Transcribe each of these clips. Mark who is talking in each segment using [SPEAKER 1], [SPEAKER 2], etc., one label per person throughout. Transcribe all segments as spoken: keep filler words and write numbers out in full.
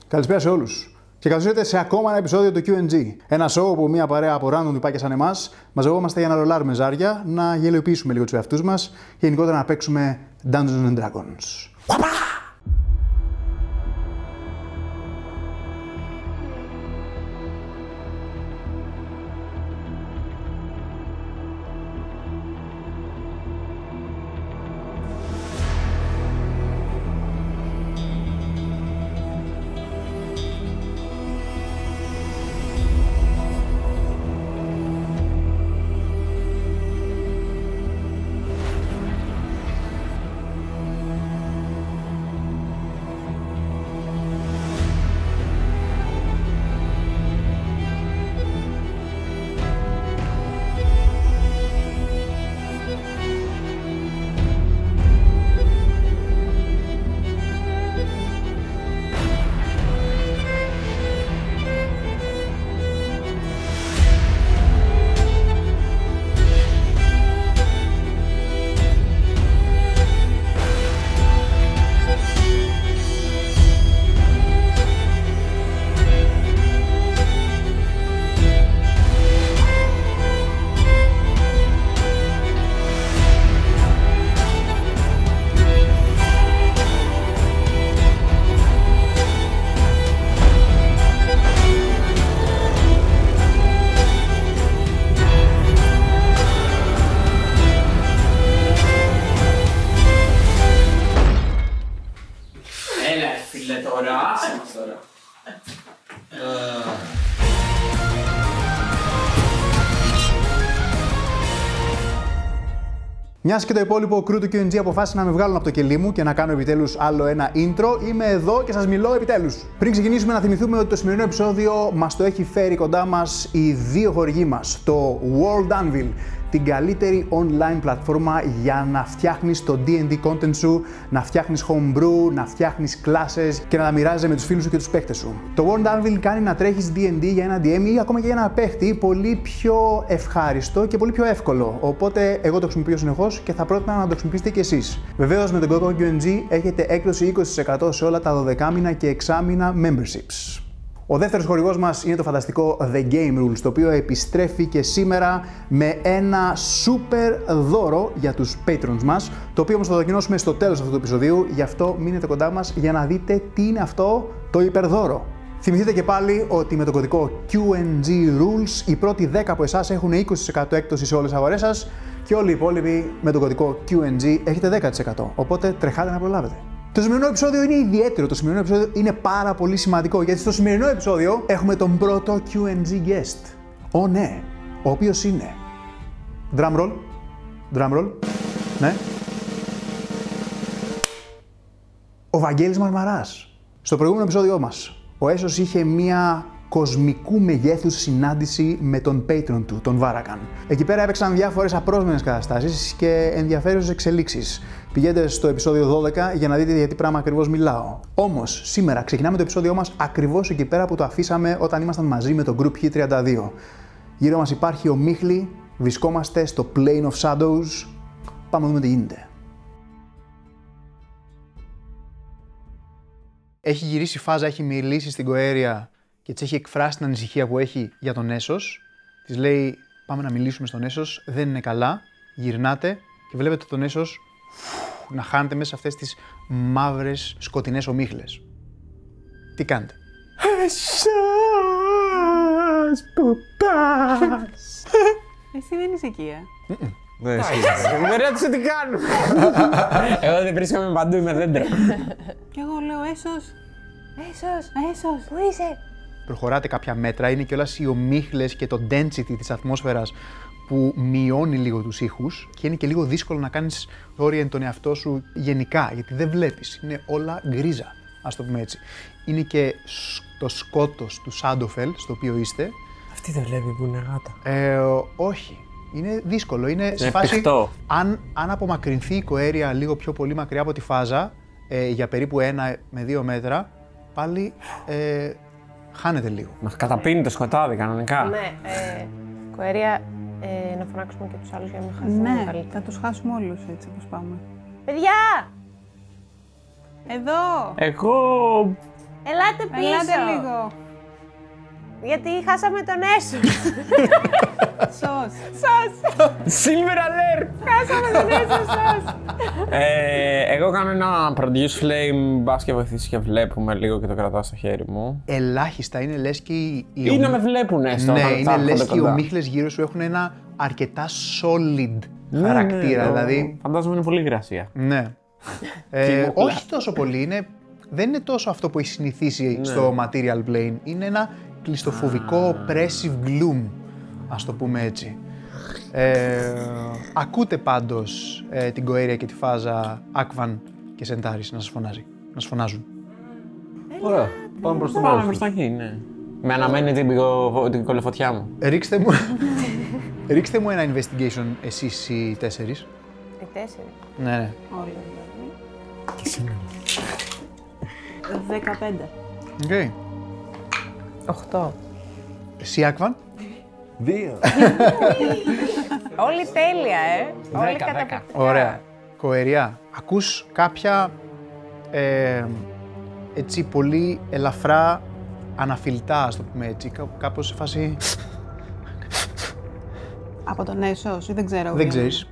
[SPEAKER 1] Καλησπέρα σε όλους. Και καλώς ήρθατε σε ακόμα ένα επεισόδιο του κιου εντ τζι. Ένα show όπου μια παρέα από random τυπάκια σαν εμάς μαζευόμαστε για να ρολάρουμε ζάρια, να γελιοποιήσουμε λίγο τους εαυτούς μας και γενικότερα να παίξουμε Dungeons and Dragons. Μιας και το υπόλοιπο κρού του κιου εντ τζι αποφάσισε να με βγάλουν από το κελί μου και να κάνω επιτέλους άλλο ένα intro, είμαι εδώ και σας μιλώ επιτέλους. Πριν ξεκινήσουμε, να θυμηθούμε ότι το σημερινό επεισόδιο μας το έχει φέρει κοντά μας οι δύο χορηγοί μας, το World Anvil, την καλύτερη online πλατφόρμα για να φτιάχνεις το ντι εντ ντι content σου, να φτιάχνεις homebrew, να φτιάχνεις classes και να τα μοιράζεσαι με τους φίλους σου και τους παίχτες σου. Το World Anvil κάνει να τρέχεις ντι εντ ντι για ένα ντι εμ ή ακόμα και για ένα παίχτη πολύ πιο ευχάριστο και πολύ πιο εύκολο. Οπότε εγώ το χρησιμοποιώ συνεχώς και θα πρότεινα να το χρησιμοποιήσετε και εσείς. Βεβαίως με τον κώδικα κιου εντ τζι έχετε έκπτωση είκοσι τοις εκατό σε όλα τα δωδεκάμηνα και εξάμηνα memberships. Ο δεύτερος χορηγός μας είναι το φανταστικό The Game Rules, το οποίο επιστρέφει και σήμερα με ένα super δώρο για τους patrons μας, το οποίο όμως θα το ανακοινώσουμε στο τέλος αυτού του επεισοδίου, γι' αυτό μείνετε κοντά μας για να δείτε τι είναι αυτό το υπερδώρο. Θυμηθείτε και πάλι ότι με το κωδικό κιου εντ τζι Rules οι πρώτοι δέκα από εσάς έχουν είκοσι τοις εκατό έκπτωση σε όλες τις αγορές σας και όλοι οι υπόλοιποι με το κωδικό κιου εντ τζι έχετε δέκα τοις εκατό, οπότε τρεχάτε να προλάβετε. Το σημερινό επεισόδιο είναι ιδιαίτερο, το σημερινό επεισόδιο είναι πάρα πολύ σημαντικό, γιατί στο σημερινό επεισόδιο έχουμε τον πρώτο κιου εντ τζι guest. Ω ναι, ο οποίος είναι... Drum roll, drum roll, ναι. Ο Βαγγέλης Μαρμαράς. Στο προηγούμενο επεισόδιό μας, ο Έσος είχε μία κοσμικού μεγέθους συνάντηση με τον patron του, τον Βάρακαν. Εκεί πέρα έπαιξαν διάφορες απρόσμενες καταστάσεις και ενδιαφέρουσες εξελίξεις. Πηγαίνετε στο επεισόδιο δώδεκα για να δείτε για τι πράγμα ακριβώς μιλάω. Όμως, σήμερα ξεκινάμε το επεισόδιό μας ακριβώς εκεί πέρα που το αφήσαμε όταν ήμασταν μαζί με το Group χ τριάντα δύο. Γύρω μας υπάρχει ο Μίχλη, βρισκόμαστε στο Plane of Shadows. Πάμε να δούμε τι γίνεται. Έχει γυρίσει φάζα, έχει μιλήσει στην Κοέρια και της έχει εκφράσει την ανησυχία που έχει για τον Έσος. Της λέει: πάμε να μιλήσουμε στον Έσος, δεν είναι καλά. Γυρνάτε και βλέπετε τον Έσος να χάνετε μέσα σε αυτές τις μαύρες σκοτεινές ομίχλες. Τι κάνετε? Έσος που πας.
[SPEAKER 2] Εσύ δεν είσαι εκεί, ε.
[SPEAKER 3] Δεν με ρώτησε τι κάνουμε. Εγώ δεν βρίσκομαι παντού, είμαι δέντρο.
[SPEAKER 2] Κι εγώ λέω Έσος.
[SPEAKER 4] Έσος,
[SPEAKER 2] Έσος.
[SPEAKER 4] πού είσαι?
[SPEAKER 1] Προχωράτε κάποια μέτρα, είναι κιόλας οι ομίχλες και το density της ατμόσφαιρας που μειώνει λίγο τους ήχους και είναι και λίγο δύσκολο να κάνεις orient τον εαυτό σου γενικά, γιατί δεν βλέπεις, είναι όλα γκρίζα, ας το πούμε έτσι. Είναι και το σκότος του Shadowfell, στο οποίο είστε.
[SPEAKER 3] Αυτή δεν βλέπει που είναι γάτα.
[SPEAKER 1] Ε, όχι. Είναι δύσκολο. Είναι σε
[SPEAKER 3] φάση,
[SPEAKER 1] αν, αν απομακρυνθεί η Κοέρια λίγο πιο πολύ μακριά από τη φάζα, ε, για περίπου ένα με δύο μέτρα, πάλι ε, χάνεται λίγο.
[SPEAKER 3] Μας καταπίνει το σκοτάδι κανονικά.
[SPEAKER 4] Ναι, ε, Κοέρια, ε, να φωνάξουμε και τους άλλους για να μην χάσουμε.
[SPEAKER 2] Ναι,
[SPEAKER 4] καλύτερα.
[SPEAKER 2] θα τους χάσουμε όλους έτσι όπως πάμε.
[SPEAKER 4] Παιδιά!
[SPEAKER 2] Εδώ!
[SPEAKER 3] Εγώ
[SPEAKER 4] Ελάτε πίσω.
[SPEAKER 2] Ελάτε λίγο.
[SPEAKER 4] Γιατί χάσαμε τον Έσος.
[SPEAKER 2] Σως.
[SPEAKER 4] Σως.
[SPEAKER 3] Silver alert!
[SPEAKER 4] Χάσαμε τον Έσος, σως.
[SPEAKER 3] Ε, εγώ κάνω ένα produce flame, μπας και βοηθήσει και βλέπουμε λίγο και το κρατάω στο χέρι μου.
[SPEAKER 1] Ελάχιστα είναι λες και οι. οι
[SPEAKER 3] Ή να
[SPEAKER 1] ομί-
[SPEAKER 3] με βλέπουν έστω.
[SPEAKER 1] Ναι,
[SPEAKER 3] όταν
[SPEAKER 1] είναι
[SPEAKER 3] θα έρχονται
[SPEAKER 1] λες και οι
[SPEAKER 3] κοντά.
[SPEAKER 1] ομίχλες γύρω σου έχουν ένα αρκετά solid
[SPEAKER 3] Ναι,
[SPEAKER 1] χαρακτήρα.
[SPEAKER 3] ναι,
[SPEAKER 1] δηλαδή.
[SPEAKER 3] Φαντάζομαι είναι πολύ υγρασία.
[SPEAKER 1] Ναι. ε,
[SPEAKER 3] κούκλα.
[SPEAKER 1] όχι τόσο πολύ. Είναι, δεν είναι τόσο αυτό που έχει συνηθίσει στο material plane. Είναι ένα κλειστοφοβικό pressive gloom, ας το πούμε έτσι. Ε, ακούτε πάντως ε, την Κοέρια και τη φάζα Άκβαν και Σεντάρης να σας φωνάζει, να σας φωνάζουν.
[SPEAKER 5] Ωραία, πάμε προς το
[SPEAKER 3] Πάμε
[SPEAKER 5] μέρος
[SPEAKER 3] προς
[SPEAKER 5] τους.
[SPEAKER 3] τα εκεί, ναι. Με αναμένει την, πικο- την κολοφωτιά μου.
[SPEAKER 1] Ρίξτε μου, ρίξτε μου ένα investigation εσείς οι τέσσερις.
[SPEAKER 4] Οι τέσσερις.
[SPEAKER 1] Ναι, ναι.
[SPEAKER 2] Όλοι δηλαδή. δεκαπέντε.
[SPEAKER 1] Okay.
[SPEAKER 4] Οχτώ.
[SPEAKER 1] Εσύ Άκβαν.
[SPEAKER 5] Δύο.
[SPEAKER 4] Όλοι τέλεια, ε. Όλοι
[SPEAKER 3] Δέκα,
[SPEAKER 4] καταπληκτικά.
[SPEAKER 1] Ωραία. Κοεριά. Ακούς κάποια ε, έτσι πολύ ελαφρά αναφιλτά, ας το πούμε έτσι. Κά- Κάπως σε φάση.
[SPEAKER 2] Από τον Έσος ή δεν ξέρω.
[SPEAKER 1] Δεν
[SPEAKER 2] ποιο είναι.
[SPEAKER 1] ξέρεις.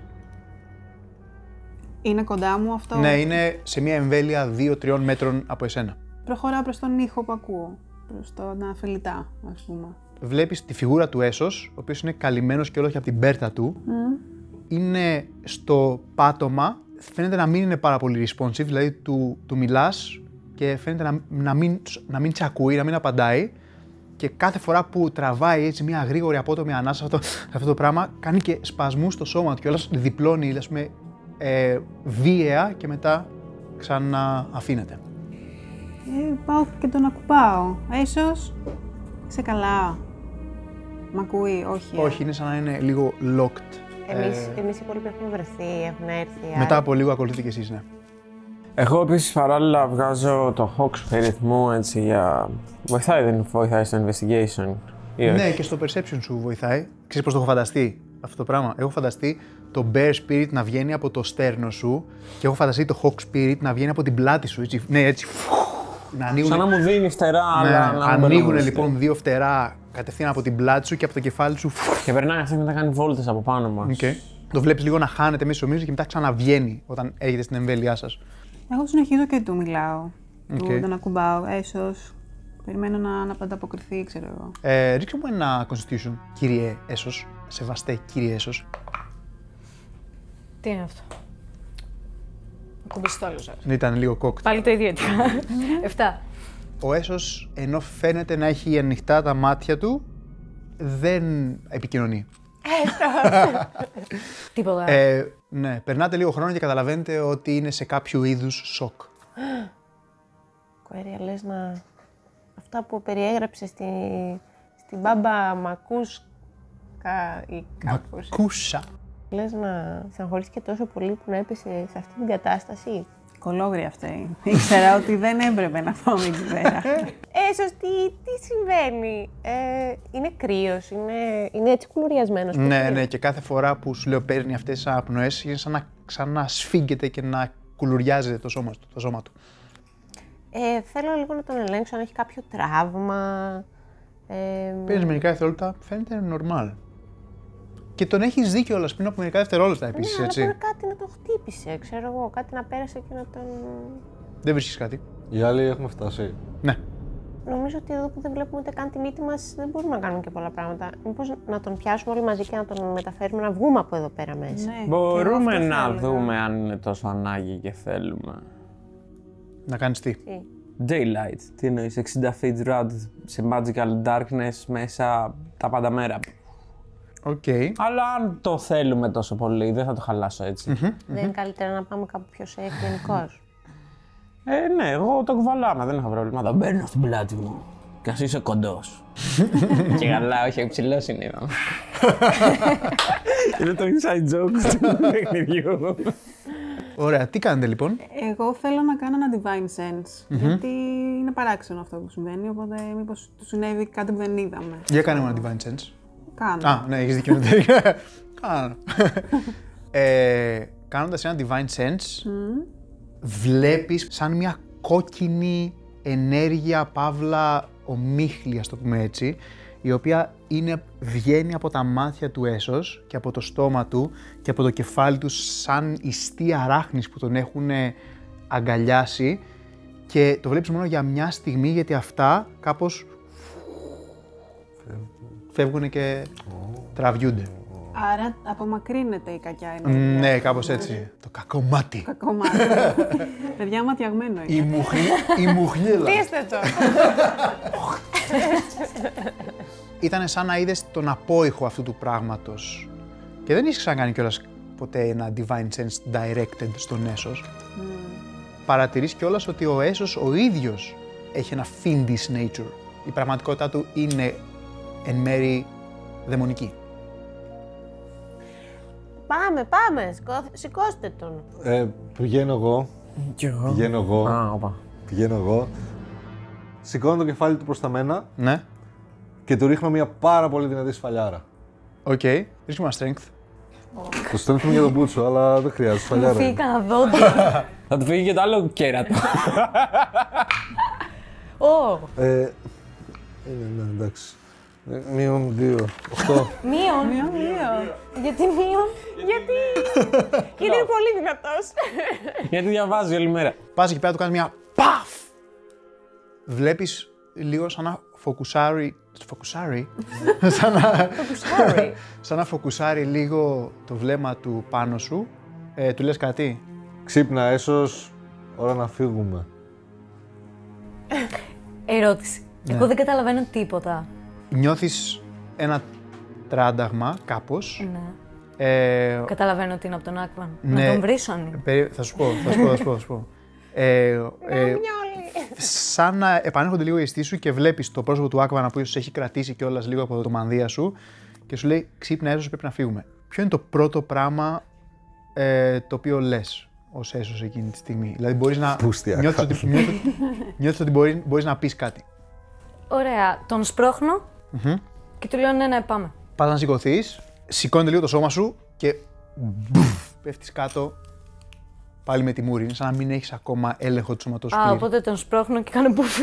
[SPEAKER 2] Είναι κοντά μου αυτό.
[SPEAKER 1] Ναι, είναι σε μια εμβέλεια δύο τριών μέτρων από εσένα.
[SPEAKER 2] Προχωράω προς τον ήχο που ακούω. Προς τον αφιλητά, ας πούμε.
[SPEAKER 1] Βλέπεις τη φιγούρα του Έσος, ο οποίος είναι καλυμμένος και όλο και από την πέρτα του. Είναι στο πάτωμα, φαίνεται να μην είναι πάρα πολύ responsive, δηλαδή του, του μιλάς και φαίνεται να, να, μην, να μην τσακούει, να μην απαντάει. Και κάθε φορά που τραβάει έτσι μια γρήγορη απότομη ανάσα σε αυτό, σε αυτό το πράγμα, κάνει και σπασμούς στο σώμα του και όλας διπλώνει, ας πούμε, ε, βίαια και μετά ξανααφήνεται.
[SPEAKER 2] Ε, πάω και τον ακουπάω. Έσος, είσαι καλά. Μ' ακούει, όχι. ε.
[SPEAKER 1] Όχι, είναι σαν να είναι λίγο locked.
[SPEAKER 4] Εμείς,
[SPEAKER 1] Ε,
[SPEAKER 4] εμείς οι υπόλοιποι έχουμε βρεθεί, έχουν έρθει.
[SPEAKER 1] μετά από λίγο ακολουθείτε κι εσείς, ναι.
[SPEAKER 3] Εγώ επίσης παράλληλα βγάζω το Hawk Spirit μου έτσι για... Βοηθάει, δεν βοηθάει στο investigation. Ή όχι?
[SPEAKER 1] Ναι, και στο perception σου βοηθάει. Ξέρεις πώς το έχω φανταστεί αυτό το πράγμα. Έχω φανταστεί το bear spirit να βγαίνει από το στέρνο σου και έχω φανταστεί το hawk spirit να βγαίνει από την πλάτη σου. Έτσι, ναι, έτσι. Να ανοίγουν,
[SPEAKER 3] Σαν να μου δίνει φτερά,
[SPEAKER 1] ναι,
[SPEAKER 3] αλλά να μην
[SPEAKER 1] ανοίγουν
[SPEAKER 3] μπαίνω
[SPEAKER 1] λοιπόν δύο φτερά κατευθείαν από την πλάτη σου και από το κεφάλι σου.
[SPEAKER 3] Και περνάει αυτό και μετά κάνει βόλτες από πάνω μας.
[SPEAKER 1] Okay. Το βλέπεις λίγο να χάνεται μέσα στο μύρο και μετά ξαναβγαίνει όταν έρχεται στην εμβέλειά σας.
[SPEAKER 2] Εγώ συνεχίζω και του μιλάω. Του
[SPEAKER 1] Οκ.
[SPEAKER 2] τον ακουμπάω. Έσος. Περιμένω να, να ανταποκριθεί, ξέρω εγώ.
[SPEAKER 1] Ε, ρίξε μου ένα constitution, κύριε Έσος. Σεβαστέ, κύριε Έσος.
[SPEAKER 4] Τι είναι αυτό. Κουμπιστόλο σας.
[SPEAKER 1] Ήταν λίγο κόκτ.
[SPEAKER 4] Πάλι το ίδιο έτυχα. Εφτά.
[SPEAKER 1] Ο Έσος, ενώ φαίνεται να έχει ανοιχτά τα μάτια του, δεν επικοινωνεί.
[SPEAKER 4] Τίποτα.
[SPEAKER 1] Ε, ναι, περνάτε λίγο χρόνο και καταλαβαίνετε ότι είναι σε κάποιο είδους σοκ.
[SPEAKER 4] Κοέρια, λες να... Αυτά που περιέγραψε στη... στην μπάμπα Μακούσκα ή κάπως.
[SPEAKER 1] Κούσα.
[SPEAKER 4] Λες να στεναχωρήθηκε τόσο πολύ που να έπεσε σε αυτή την κατάσταση.
[SPEAKER 2] Κολόγρια αυτή. Ήξερα ότι δεν έπρεπε να πάμε εκεί πέρα.
[SPEAKER 4] Έσως, τι, τι συμβαίνει. Ε, είναι κρύος, είναι, είναι έτσι κουλουριασμένος. πώς
[SPEAKER 1] Ναι,
[SPEAKER 4] είναι.
[SPEAKER 1] ναι, και κάθε φορά που σου λέω παίρνει αυτές τις αναπνοές είναι σαν να ξανασφίγγεται και να κουλουριάζεται το σώμα του. Το σώμα του.
[SPEAKER 4] Ε, θέλω λίγο να τον ελέγξω αν έχει κάποιο τραύμα. Ε,
[SPEAKER 1] Παίρνεις μερικά δευτερόλεπτα, φαίνεται normal. Και τον έχεις δει κιόλας πριν από μερικά δευτερόλεπτα επίσης,
[SPEAKER 4] ναι,
[SPEAKER 1] έτσι.
[SPEAKER 4] αλλά μπορεί κάτι να τον χτύπησε, ξέρω εγώ, κάτι να πέρασε και να τον...
[SPEAKER 1] Δεν βρίσκεις κάτι.
[SPEAKER 5] Οι άλλοι έχουμε φτάσει.
[SPEAKER 1] Ναι.
[SPEAKER 4] Νομίζω ότι εδώ που δεν βλέπουμε ούτε καν τη μύτη μας δεν μπορούμε να κάνουμε και πολλά πράγματα. Μήπως να τον πιάσουμε όλοι μαζί και να τον μεταφέρουμε να βγούμε από εδώ πέρα μέσα.
[SPEAKER 2] Ναι, και εγώ
[SPEAKER 3] Μπορούμε
[SPEAKER 2] αυτό θα
[SPEAKER 3] να
[SPEAKER 2] έλεγα.
[SPEAKER 3] δούμε αν είναι τόσο ανάγκη και θέλουμε.
[SPEAKER 1] Να κάνεις τι.
[SPEAKER 4] Τι.
[SPEAKER 3] Daylight, τι εννοείς, εξήντα feet round σε magical darkness μέσα τα πάντα μέρα.
[SPEAKER 1] Οκ.
[SPEAKER 3] Αλλά αν το θέλουμε τόσο πολύ, δεν θα το χαλάσω έτσι.
[SPEAKER 4] Δεν είναι καλύτερα να πάμε κάπου πιο safe γενικώς.
[SPEAKER 3] Ε, ναι, εγώ το κουβαλάμε, δεν έχω πρόβλημα. Το μπαίνω στην πλάτη μου. Κι ας είσαι κοντός. Και καλά, όχι, ψηλός είναι. Είναι το inside joke του παιχνιδιού.
[SPEAKER 1] Ωραία, τι κάνετε λοιπόν.
[SPEAKER 2] Εγώ θέλω να κάνω ένα divine sense. Γιατί είναι παράξενο αυτό που συμβαίνει. Οπότε, μήπως του συνέβη κάτι που δεν είδαμε.
[SPEAKER 1] Για κάνε μου ένα divine sense.
[SPEAKER 2] Κάνω.
[SPEAKER 1] Α, ναι, έχεις δίκιο. Κάνω. ε, κάνοντας ένα divine sense, βλέπεις σαν μια κόκκινη ενέργεια, παύλα, ομίχλη, ας το πούμε έτσι, η οποία είναι, βγαίνει από τα μάτια του έσως και από το στόμα του και από το κεφάλι του σαν ιστοί αράχνης που τον έχουν αγκαλιάσει και το βλέπεις μόνο για μια στιγμή γιατί αυτά κάπως φεύγουν και τραβιούνται.
[SPEAKER 2] Άρα απομακρύνεται η κακιά ενέργεια.
[SPEAKER 1] Ναι, κάπως έτσι. Το κακό μάτι.
[SPEAKER 2] Κακό μάτι. Παιδιά, ματιαγμένο είναι.
[SPEAKER 1] Η μουχλή, η μουχλίλα.
[SPEAKER 4] Τι είστε το.
[SPEAKER 1] Ήταν σαν να είδες τον απόϊχο αυτού του πράγματος. Και δεν έχεις ξανακάνει κιόλας ποτέ ένα Divine Sense directed στον έσος. Mm. Παρατηρείς κιόλας ότι ο έσος ο ίδιος έχει ένα fiendish nature. Η πραγματικότητά του είναι εν μέρει δαιμονική.
[SPEAKER 4] Πάμε, πάμε, Σκο- σηκώστε τον.
[SPEAKER 5] Ε, πηγαίνω εγώ.
[SPEAKER 3] Κι εγώ.
[SPEAKER 5] Πηγαίνω εγώ.
[SPEAKER 3] Α, όπα.
[SPEAKER 5] Πηγαίνω εγώ. Σηκώνω το κεφάλι του προς τα μένα
[SPEAKER 1] Ναι.
[SPEAKER 5] και του ρίχνω μια πάρα πολύ δυνατή σφαλιάρα.
[SPEAKER 1] Οκ. Okay. Ρίσκουμε ένα strength.
[SPEAKER 5] Το στέλνουμε για τον Μπούτσο, αλλά δεν χρειάζεται σφαλιάρα.
[SPEAKER 4] Φύγει
[SPEAKER 5] είναι.
[SPEAKER 4] κανένα δόντι.
[SPEAKER 3] Θα του φύγει και το άλλο κέρατο.
[SPEAKER 4] Ω,
[SPEAKER 5] Ε, είναι, ναι, εντάξει. Ε, Μείον δύο. Οχτώ.
[SPEAKER 4] μείον.
[SPEAKER 2] Μείον δύο.
[SPEAKER 4] Γιατί μείον, γιατί. Γιατί είναι πολύ δυνατός.
[SPEAKER 3] Γιατί διαβάζει όλη μέρα.
[SPEAKER 1] Πας εκεί πέρα, του κάνεις μια παφ! Βλέπεις λίγο σαν να φοκουσάρει. Φοκουσάρει. σαν, να, σαν να φοκουσάρει λίγο το βλέμμα του πάνω σου. Ε, του λες κάτι.
[SPEAKER 5] Ξύπνα, έσως, ώρα να φύγουμε.
[SPEAKER 6] Ερώτηση. Εγώ δεν καταλαβαίνω τίποτα.
[SPEAKER 1] Νιώθεις ένα τράνταγμα κάπως.
[SPEAKER 6] Ναι.
[SPEAKER 1] Ε,
[SPEAKER 6] Καταλαβαίνω ότι είναι από τον Άκβαν.
[SPEAKER 1] Ναι.
[SPEAKER 6] Να τον βρίσω αν είναι.
[SPEAKER 1] περί- θα σου πω, θα σου πω, θα σου πω. Θα σου πω. Ε, ε, σαν να επανέρχονται λίγο οι αισθήσεις σου και βλέπεις το πρόσωπο του Άκβανα που ίσως σε έχει κρατήσει κιόλας λίγο από το μανδύα σου και σου λέει ξύπνα έσως, πρέπει να φύγουμε. Ποιο είναι το πρώτο πράγμα ε, το οποίο λες ως έσως εκείνη τη στιγμή? Δηλαδή μπορείς να
[SPEAKER 5] Πούστια,
[SPEAKER 1] νιώθεις ότι, νιώθεις, νιώθεις ότι μπορεί, μπορείς να πεις κάτι.
[SPEAKER 6] Ωραία. Τον σπρώχνω και του λέω ναι, ναι, πάμε.
[SPEAKER 1] Πας να σηκωθείς, σηκώνεται λίγο το σώμα σου και μπουφ, πέφτεις κάτω πάλι με τη μούρη. Είναι σαν να μην έχεις ακόμα έλεγχο του σώματός σου
[SPEAKER 6] Α,
[SPEAKER 1] πλήρη.
[SPEAKER 6] οπότε τον σπρώχνω και κάνω μπουφ.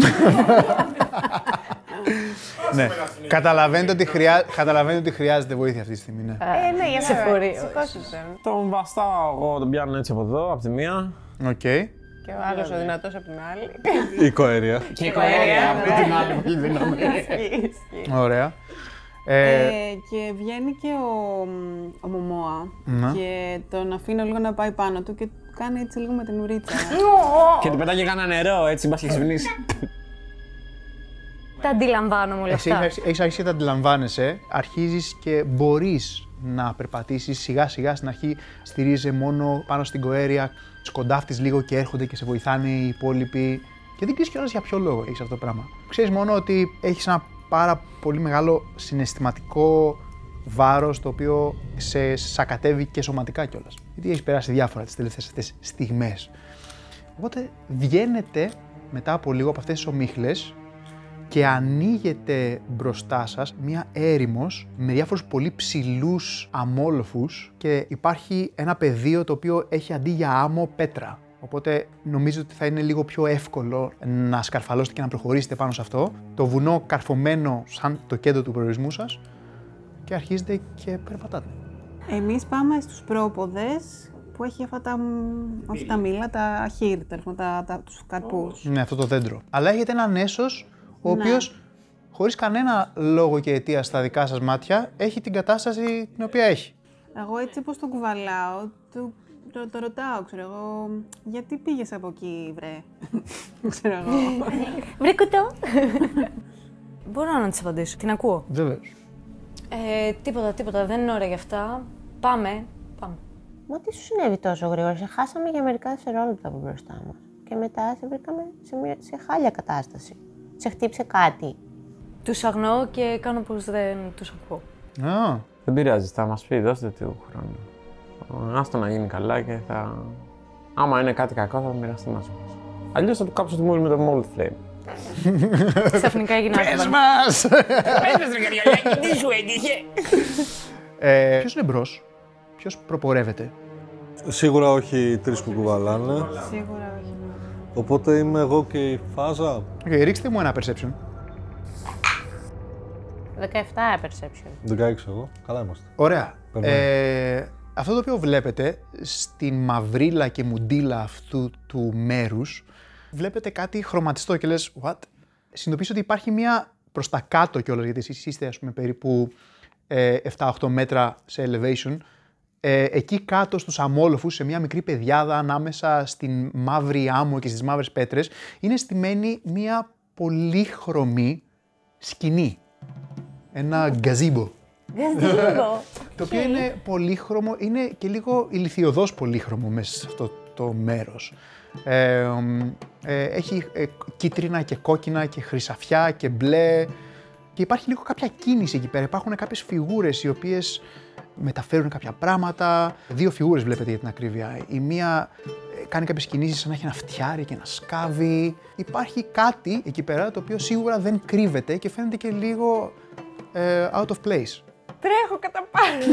[SPEAKER 1] Ναι. Καταλαβαίνετε ότι, χρειά... Καταλαβαίνετε ότι χρειάζεται βοήθεια αυτή τη στιγμή. Ναι.
[SPEAKER 4] Ε, ναι, για
[SPEAKER 6] Σε
[SPEAKER 4] να
[SPEAKER 6] φορείο.
[SPEAKER 4] σηκώστε τον.
[SPEAKER 3] Τον βαστάω εγώ, τον πιάνω έτσι από εδώ, από τη μία.
[SPEAKER 1] Οκ.
[SPEAKER 4] Και ο άλλος ο δυνατός από την άλλη.
[SPEAKER 5] Οικοαέρια.
[SPEAKER 3] Και η κοέρια από την άλλη πολύ δύναμη.
[SPEAKER 1] Ωραία. Ε,
[SPEAKER 2] Ε, και βγαίνει και ο, ο Μωμόα
[SPEAKER 1] Ναι.
[SPEAKER 2] και τον αφήνω λίγο να πάει πάνω του και του κάνει έτσι λίγο με την ουρίτσα.
[SPEAKER 3] Και του πετάγει κανένα νερό, έτσι μπας και ξυπνήσει.
[SPEAKER 6] Τα αντιλαμβάνομαι όλα
[SPEAKER 1] εσύ
[SPEAKER 6] αυτά.
[SPEAKER 1] έχεις έχεις αρχίσει να τα αντιλαμβάνεσαι, αρχίζεις και μπορείς να περπατήσεις σιγά σιγά. Στην αρχή στηρίζεσαι μόνο πάνω στην κοέρια, σκοντάφτεις λίγο και έρχονται και σε βοηθάνε οι υπόλοιποι. Και δεν ξέρεις κιόλας για ποιο λόγο έχεις αυτό το πράγμα. Ξέρεις μόνο ότι έχεις ένα πάρα πολύ μεγάλο συναισθηματικό βάρος το οποίο σε σακατεύει και σωματικά κιόλας. Γιατί έχεις περάσει διάφορα τις τελευταίες αυτές στιγμές. Οπότε βγαίνετε μετά από λίγο από αυτές τις ομίχλες και ανοίγεται μπροστά σας μία έρημος με διάφορους πολύ ψηλούς αμόλοφους και υπάρχει ένα πεδίο το οποίο έχει αντί για άμμο πέτρα. Οπότε νομίζω ότι θα είναι λίγο πιο εύκολο να σκαρφαλώσετε και να προχωρήσετε πάνω σε αυτό. Το βουνό καρφωμένο σαν το κέντρο του προορισμού σας και αρχίζετε και περπατάτε.
[SPEAKER 2] Εμείς πάμε στους πρόποδες που έχει αυτά τα, μ, όχι τα μήλα, τα χείρ, τέλος πάντων, τα, τα, τους καρπούς.
[SPEAKER 1] Ναι, αυτό το δέντρο. Αλλά έχετε έναν έσος ο
[SPEAKER 2] Ναι.
[SPEAKER 1] οποίος χωρίς κανένα λόγο και αιτία στα δικά σας μάτια έχει την κατάσταση την οποία έχει.
[SPEAKER 2] Εγώ έτσι όπως τον κουβαλάω, του, το, το ρωτάω, ξέρω εγώ, γιατί πήγες από εκεί, βρε, ξέρω εγώ.
[SPEAKER 6] Βρε κουτό. Μπορώ να της απαντήσω. Την ακούω.
[SPEAKER 1] Βεβαίως.
[SPEAKER 6] Ε, τίποτα, τίποτα. Δεν είναι ώρα γι' αυτά. Πάμε. Πάμε.
[SPEAKER 4] Μα τι σου συνέβη τόσο γρήγορα, σε χάσαμε για μερικά δευτερόλεπτα από μπροστά μας. Και μετά σε βρήκαμε σε, μια, σε χάλια κατάσταση. Σε χτύπησε κάτι.
[SPEAKER 6] Τους αγνοώ και κάνω πως δεν τους ακούω.
[SPEAKER 1] Α,
[SPEAKER 3] Δεν πειράζει, θα μας πει, δώστε του χρόνο. Άστο να γίνει καλά και θα... Άμα είναι κάτι κακό θα το μοιραστεί μαζί μας. Αλλιώς θα του κάψω τη μούρη με το Mold Flame.
[SPEAKER 6] Ξαφνικά έγινα
[SPEAKER 1] πες
[SPEAKER 6] Άκβαν.
[SPEAKER 1] μας!
[SPEAKER 3] Πες ρε καριολάκι, τι σου έτυχε!
[SPEAKER 1] ε, ποιος είναι μπρος, ποιος προπορεύεται?
[SPEAKER 5] Σίγουρα όχι οι τρεις που κουβαλάνε.
[SPEAKER 2] Σίγουρα όχι.
[SPEAKER 5] Οπότε είμαι εγώ και η φάζα.
[SPEAKER 1] Okay, ρίξτε μου ένα perception.
[SPEAKER 4] δεκαεπτά perception.
[SPEAKER 5] δεκαέξι εγώ. Καλά είμαστε.
[SPEAKER 1] Ωραία.
[SPEAKER 5] Περνάει.
[SPEAKER 1] Ε, αυτό το οποίο βλέπετε στην μαυρίλα και μουντίλα αυτού του μέρους, βλέπετε κάτι χρωματιστό και λες what? Συνειδητοποιήσω ότι υπάρχει μια προς τα κάτω κιόλας, γιατί εσείς είστε ας πούμε περίπου ε, επτά οκτώ μέτρα σε elevation. Ε, εκεί κάτω στους αμόλοφους, σε μια μικρή πεδιάδα ανάμεσα στην μαύρη άμμο και στις μαύρες πέτρες, είναι στημένη μια πολύχρωμη σκηνή. Ένα γκαζίμπο.
[SPEAKER 4] Γκαζίμπο.
[SPEAKER 1] Το οποίο είναι πολύχρωμο, είναι και λίγο ηλιθιωδώς πολύχρωμο μέσα σε αυτό το μέρος. Ε, ε, έχει ε, κίτρινα και κόκκινα και χρυσαφιά και μπλε και υπάρχει λίγο κάποια κίνηση εκεί πέρα. Υπάρχουν κάποιες φιγούρες οι οποίες μεταφέρουν κάποια πράγματα. Δύο φιγούρες βλέπετε για την ακρίβεια. Η μία κάνει κάποιες κινήσεις σαν να έχει ένα φτιάρι και ένα σκάβι. Υπάρχει κάτι εκεί πέρα το οποίο σίγουρα δεν κρύβεται και φαίνεται και λίγο ε, out of place.
[SPEAKER 4] Τρέχω κατά πάνω.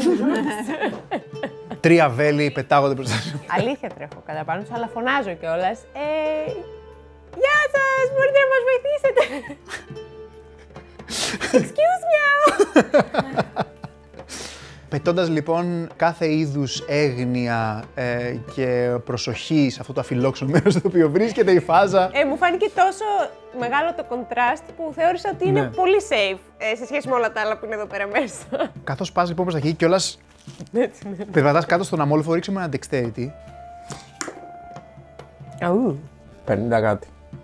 [SPEAKER 1] Τρία βέλη πετάγονται μπροστά σου.
[SPEAKER 4] Αλήθεια τρέχω κατά πάνω σου, αλλά φωνάζω κιόλας. Ε, γεια σας, μπορείτε να μας βοηθήσετε. Excuse me.
[SPEAKER 1] Πετώντας λοιπόν κάθε είδους έγνοια ε, και προσοχή σε αυτό το αφιλόξενο μέρος στο οποίο βρίσκεται η φάζα.
[SPEAKER 4] Ε, μου φάνηκε τόσο μεγάλο το contrast που θεώρησα ότι είναι
[SPEAKER 1] Ναι.
[SPEAKER 4] πολύ safe ε, σε σχέση με όλα τα άλλα που είναι εδώ πέρα μέσα.
[SPEAKER 1] Καθώς πας λοιπόν προς τα εκεί κιόλας περπατάς κάτω στον αμόλοφο, ρίξε μου ένα dexterity.
[SPEAKER 4] Αου.
[SPEAKER 3] πενήντα κάτι.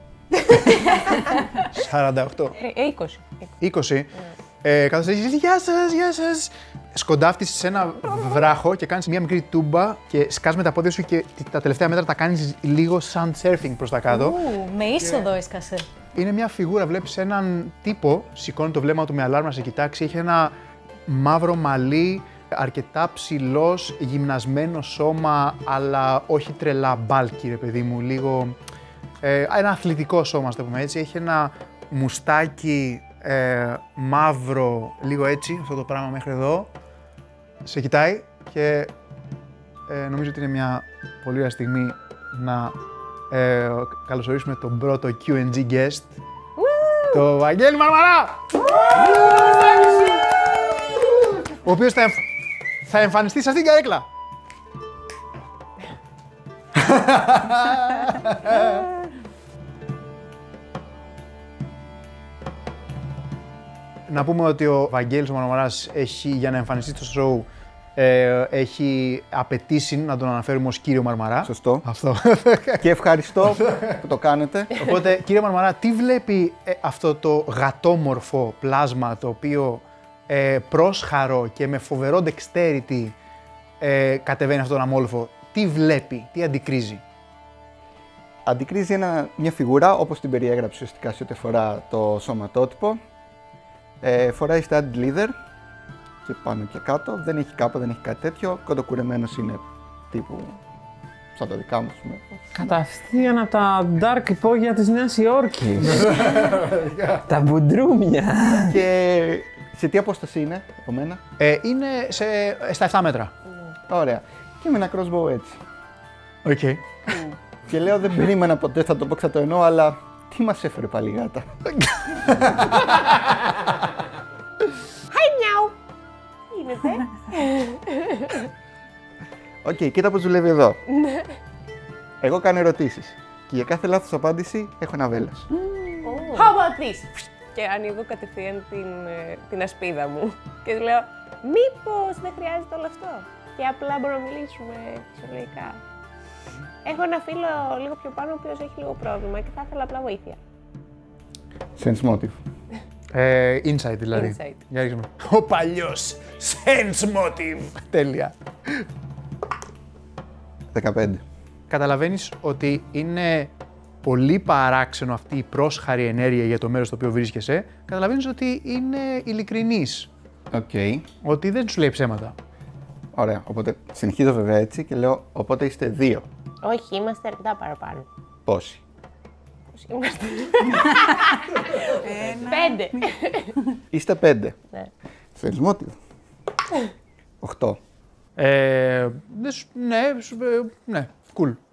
[SPEAKER 1] σαράντα οκτώ.
[SPEAKER 4] Ε, ε, είκοσι.
[SPEAKER 1] είκοσι. Ε, καθώς έχεις, γεια σας, γεια σας. Σκοντάφτεις σε ένα βράχο και κάνεις μια μικρή τούμπα και σκάς με τα πόδια σου και τα τελευταία μέτρα τα κάνεις λίγο sand surfing προς τα κάτω.
[SPEAKER 6] Ου, με είσοδο έσκασε.
[SPEAKER 1] Είναι μια φιγούρα, βλέπεις έναν τύπο, σηκώνει το βλέμμα του με αλάρμα να σε κοιτάξει, έχει ένα μαύρο μαλλί, αρκετά ψηλός, γυμνασμένο σώμα, αλλά όχι τρελά μπάλκι ρε παιδί μου, λίγο ε, ένα αθλητικό σώμα, ας το πούμε έτσι, έχει ένα μουστάκι ε, μαύρο, λίγο έτσι, αυτό το πράγμα μέχρι εδώ, σε κοιτάει και ε, νομίζω ότι είναι μια πολύ ωραία στιγμή να ε, καλωσορίσουμε τον πρώτο κιου εν τζι guest, το Βαγγέλη Μαρμαρά! Ο οποίος θα, εμφ... θα εμφανιστεί σε αυτήν την καρέκλα. Να πούμε ότι ο Βαγγέλης ο Μαρμαράς έχει, για να εμφανιστεί στο show, ε, έχει απαιτήσει να τον αναφέρουμε ως κύριο Μαρμαρά.
[SPEAKER 7] Σωστό.
[SPEAKER 1] Αυτό.
[SPEAKER 7] Και ευχαριστώ που το κάνετε.
[SPEAKER 1] Οπότε, κύριε Μαρμαρά, τι βλέπει ε, αυτό το γατόμορφο πλάσμα το οποίο ε, πρόσχαρο και με φοβερό dexterity ε, κατεβαίνει αυτόν τον αμόλοφο? Τι βλέπει, τι αντικρίζει?
[SPEAKER 7] Αντικρίζει ένα, μια φιγούρα όπως την περιέγραψε ουσιαστικά σε ό,τι αφορά το σωματότυπο. Ε, φοράει studded leather και πάνω και κάτω. Δεν έχει κάπα, δεν έχει κάτι τέτοιο. Κοντοκουρεμένος είναι τύπου σαν τα δικά μου, ας πούμε.
[SPEAKER 3] Κατευθείαν από τα dark υπόγεια της Νέας Υόρκης. Τα μπουντρούμια.
[SPEAKER 7] Και σε τι απόσταση είναι από μένα?
[SPEAKER 1] Ε, είναι σε, στα επτά μέτρα.
[SPEAKER 7] Ωραία. Και με ένα crossbow έτσι.
[SPEAKER 1] Οκ. Okay.
[SPEAKER 7] Και λέω δεν περίμενα ποτέ, θα το πω, θα το εννοώ, αλλά τι μας έφερε πάλι η γάτα?
[SPEAKER 4] Χαϊ μιαου. Γίνεται.
[SPEAKER 7] Οκ, okay, κοίτα πώς δουλεύει εδώ. Εγώ κάνω ερωτήσεις και για κάθε λάθος απάντηση έχω ένα βέλος.
[SPEAKER 4] How about this? Και ανοίγω κατευθείαν την, ε, την ασπίδα μου και του λέω μήπως δεν χρειάζεται όλο αυτό και απλά μπορούμε να μιλήσουμε φυσιολογικά. Έχω ένα φίλο λίγο πιο πάνω ο οποίος έχει λίγο πρόβλημα και θα ήθελα απλά βοήθεια.
[SPEAKER 7] Sense motive.
[SPEAKER 1] Ε, insight δηλαδή.
[SPEAKER 4] Insight.
[SPEAKER 1] Για ρίξουμε. Ο παλιός sense motive. Τέλεια.
[SPEAKER 7] δεκαπέντε.
[SPEAKER 1] Καταλαβαίνεις ότι είναι πολύ παράξενο αυτή η πρόσχαρη ενέργεια για το μέρος στο οποίο βρίσκεσαι. Καταλαβαίνεις ότι είναι ειλικρινής.
[SPEAKER 7] Οκ. Okay.
[SPEAKER 1] Ότι δεν σου λέει ψέματα.
[SPEAKER 7] Ωραία. Οπότε συνεχίζω βέβαια έτσι και λέω, οπότε είστε δύο.
[SPEAKER 4] Όχι, είμαστε αρκετά παραπάνω.
[SPEAKER 7] Πόσοι?
[SPEAKER 4] Πώς είμαστε? Πέντε.
[SPEAKER 7] Είστε πέντε.
[SPEAKER 4] Ναι.
[SPEAKER 7] Sense motive. Οχτώ.
[SPEAKER 1] Ε, δεν σου- ναι, σου- ε, ναι, cool, ναι.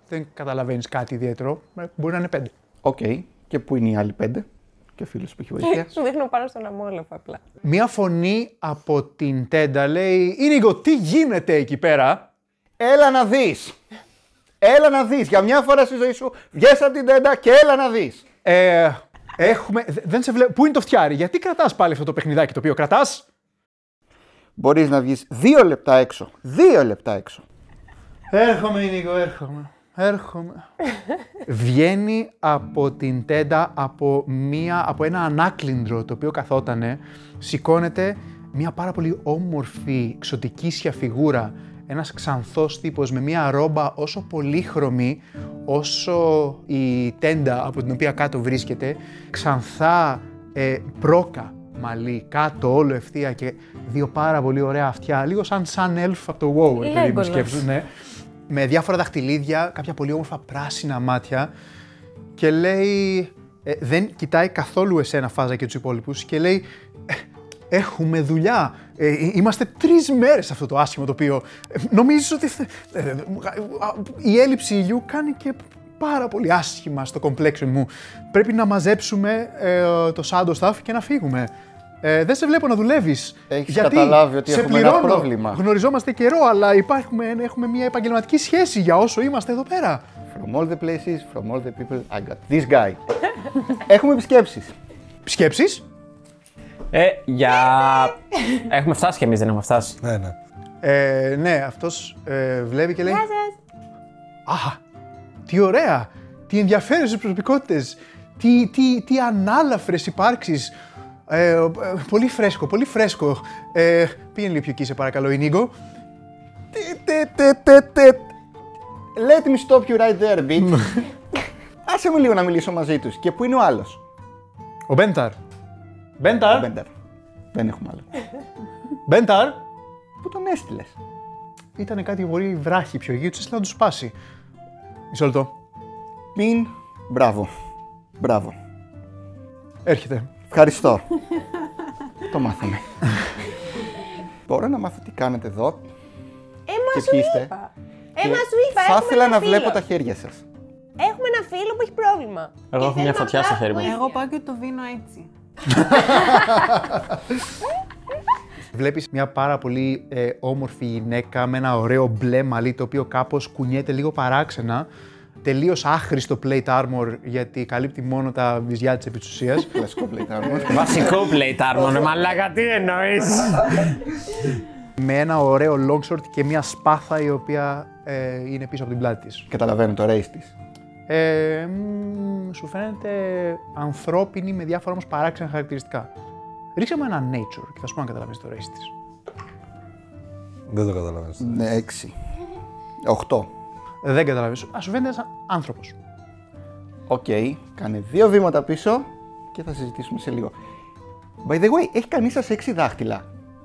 [SPEAKER 1] δεν καταλαβαίνεις κάτι ιδιαίτερο. Μπορεί να είναι πέντε.
[SPEAKER 7] Οκ. Okay. Και πού είναι οι άλλοι πέντε? Και ο φίλος που έχει βοήθεια.
[SPEAKER 4] Σου δείχνω πάνω στον αμόλοφο απλά.
[SPEAKER 1] Μία φωνή από την τέντα λέει: Ίνιγκο, τι γίνεται εκεί πέρα?
[SPEAKER 7] Έλα να δεις! Έλα να δεις! Για μια φορά στη ζωή σου βγες από την τέντα και έλα να δεις!
[SPEAKER 1] Ε, έχουμε. Δεν σε βλέπω. Πού είναι το φτιάρι, γιατί κρατάς πάλι αυτό το παιχνιδάκι το οποίο κρατάς?
[SPEAKER 7] Μπορείς να βγεις δύο λεπτά έξω. Δύο λεπτά έξω.
[SPEAKER 1] Έρχομαι, Ίνιγκο, έρχομαι. Έρχομαι. Βγαίνει από την τέντα από, μία, από ένα ανάκλυντρο το οποίο καθότανε. Σηκώνεται μία πάρα πολύ όμορφη, εξωτικήσια φιγούρα. Ένας ξανθός τύπος με μία ρόμπα όσο πολύχρωμη όσο η τέντα από την οποία κάτω βρίσκεται. Ξανθά ε, πρόκα μαλλί, κάτω όλο ευθεία και δύο πάρα πολύ ωραία αυτιά. Λίγο σαν σαν elf από το WoW, περίπου σκέψου, ναι. Με διάφορα δαχτυλίδια, κάποια πολύ όμορφα πράσινα μάτια και λέει, ε, δεν κοιτάει καθόλου εσένα Φάζα και τους υπόλοιπους και λέει ε, έχουμε δουλειά, ε, είμαστε τρεις μέρες σε αυτό το άσχημο τοπίο, ε, νομίζεις ότι ε, ε, η έλλειψη ηλιού κάνει και πάρα πολύ άσχημα στο complexion μου, πρέπει να μαζέψουμε ε, το shadow stuff και να φύγουμε. Ε, δεν σε βλέπω να δουλεύεις.
[SPEAKER 7] Έχεις
[SPEAKER 1] γιατί
[SPEAKER 7] καταλάβει ότι
[SPEAKER 1] σε
[SPEAKER 7] έχουμε
[SPEAKER 1] πληρώνω.
[SPEAKER 7] ένα πρόβλημα.
[SPEAKER 1] Γνωριζόμαστε καιρό, αλλά υπάρχουμε, έχουμε μια επαγγελματική σχέση για όσο είμαστε εδώ πέρα.
[SPEAKER 7] From all the places, from all the people, I got this guy. Έχουμε επισκέψεις.
[SPEAKER 1] Σκέψεις.
[SPEAKER 3] Ε, για... Έχουμε φτάσει κι εμείς, δεν έχουμε φτάσει.
[SPEAKER 5] Ναι, ναι.
[SPEAKER 1] Ε, ναι, αυτός ε, βλέπει και λέει.
[SPEAKER 4] Γεια σας.
[SPEAKER 1] Α, τι ωραία, τι ενδιαφέρουσες προσωπικότητες, τι, τι, τι ανάλαφρες υπάρξεις. Ε, ε, πολύ φρέσκο, πολύ φρέσκο. Ε, πήγαινε λίγο πιο εκεί, σε παρακαλώ, Ινίγκο.
[SPEAKER 7] Let me stop you right there, bitch. Άσε μου λίγο να μιλήσω μαζί τους. Και πού είναι ο άλλος?
[SPEAKER 1] Ο Μπένταρ. Μπένταρ.
[SPEAKER 7] Μπέντερ. Δεν έχουμε άλλο.
[SPEAKER 1] Μπένταρ.
[SPEAKER 7] Πού τον έστειλες?
[SPEAKER 1] Ήτανε κάτι πολύ βράχη πιο γύρω, τους έστειλα να τους σπάσει. Μισό λεπτό.
[SPEAKER 7] Πιν. Μπράβο. Μπράβο.
[SPEAKER 1] Έρχεται.
[SPEAKER 7] Ευχαριστώ. Το μάθαμε. Μπορώ να μάθω τι κάνετε εδώ?
[SPEAKER 4] Ε, μα
[SPEAKER 7] Και
[SPEAKER 4] σου
[SPEAKER 7] ποιοι είστε?
[SPEAKER 4] είπα. Ε, μα σου είπα,
[SPEAKER 7] Θα
[SPEAKER 4] έχουμε
[SPEAKER 7] ήθελα
[SPEAKER 4] ένα
[SPEAKER 7] να
[SPEAKER 4] φίλο.
[SPEAKER 7] βλέπω τα χέρια σας.
[SPEAKER 4] Έχουμε ένα φίλο που έχει πρόβλημα.
[SPEAKER 3] Εγώ έχω
[SPEAKER 4] Και
[SPEAKER 3] μια
[SPEAKER 4] θέλουμε
[SPEAKER 3] φωτιά στο
[SPEAKER 4] απλά
[SPEAKER 3] χέρι μου.
[SPEAKER 4] βοήθεια.
[SPEAKER 2] Εγώ πάω και το δίνω έτσι.
[SPEAKER 1] Βλέπεις μια πάρα πολύ ε, όμορφη γυναίκα με ένα ωραίο μπλε μαλλί το οποίο κάπως κουνιέται λίγο παράξενα. Τελείως άχρηστο plate armor γιατί καλύπτει μόνο τα βυζιά της επί της ουσίας.
[SPEAKER 7] Κλασικό plate armor.
[SPEAKER 3] Βασικό plate armor, ρε μαλάκα, τι εννοείς?
[SPEAKER 1] Με ένα ωραίο longsword και μια σπάθα η οποία ε, είναι πίσω από την πλάτη της.
[SPEAKER 7] Καταλαβαίνω το race της.
[SPEAKER 1] Ε, μ, σου φαίνεται ανθρώπινη με διάφορα όμως παράξενα χαρακτηριστικά. Ρίξε μου ένα nature και θα σου πω αν καταλαβαίνεις το race της.
[SPEAKER 5] Δεν το καταλαβαίνεις.
[SPEAKER 7] Ναι, έξι. Οχτώ.
[SPEAKER 1] Δεν καταλαβαίνεις. Α, σου φαίνεται σαν άνθρωπος.
[SPEAKER 7] Οκ. Κάνε δύο βήματα πίσω και θα συζητήσουμε σε λίγο. By the way, έχει κανείς σας έξι δάχτυλα?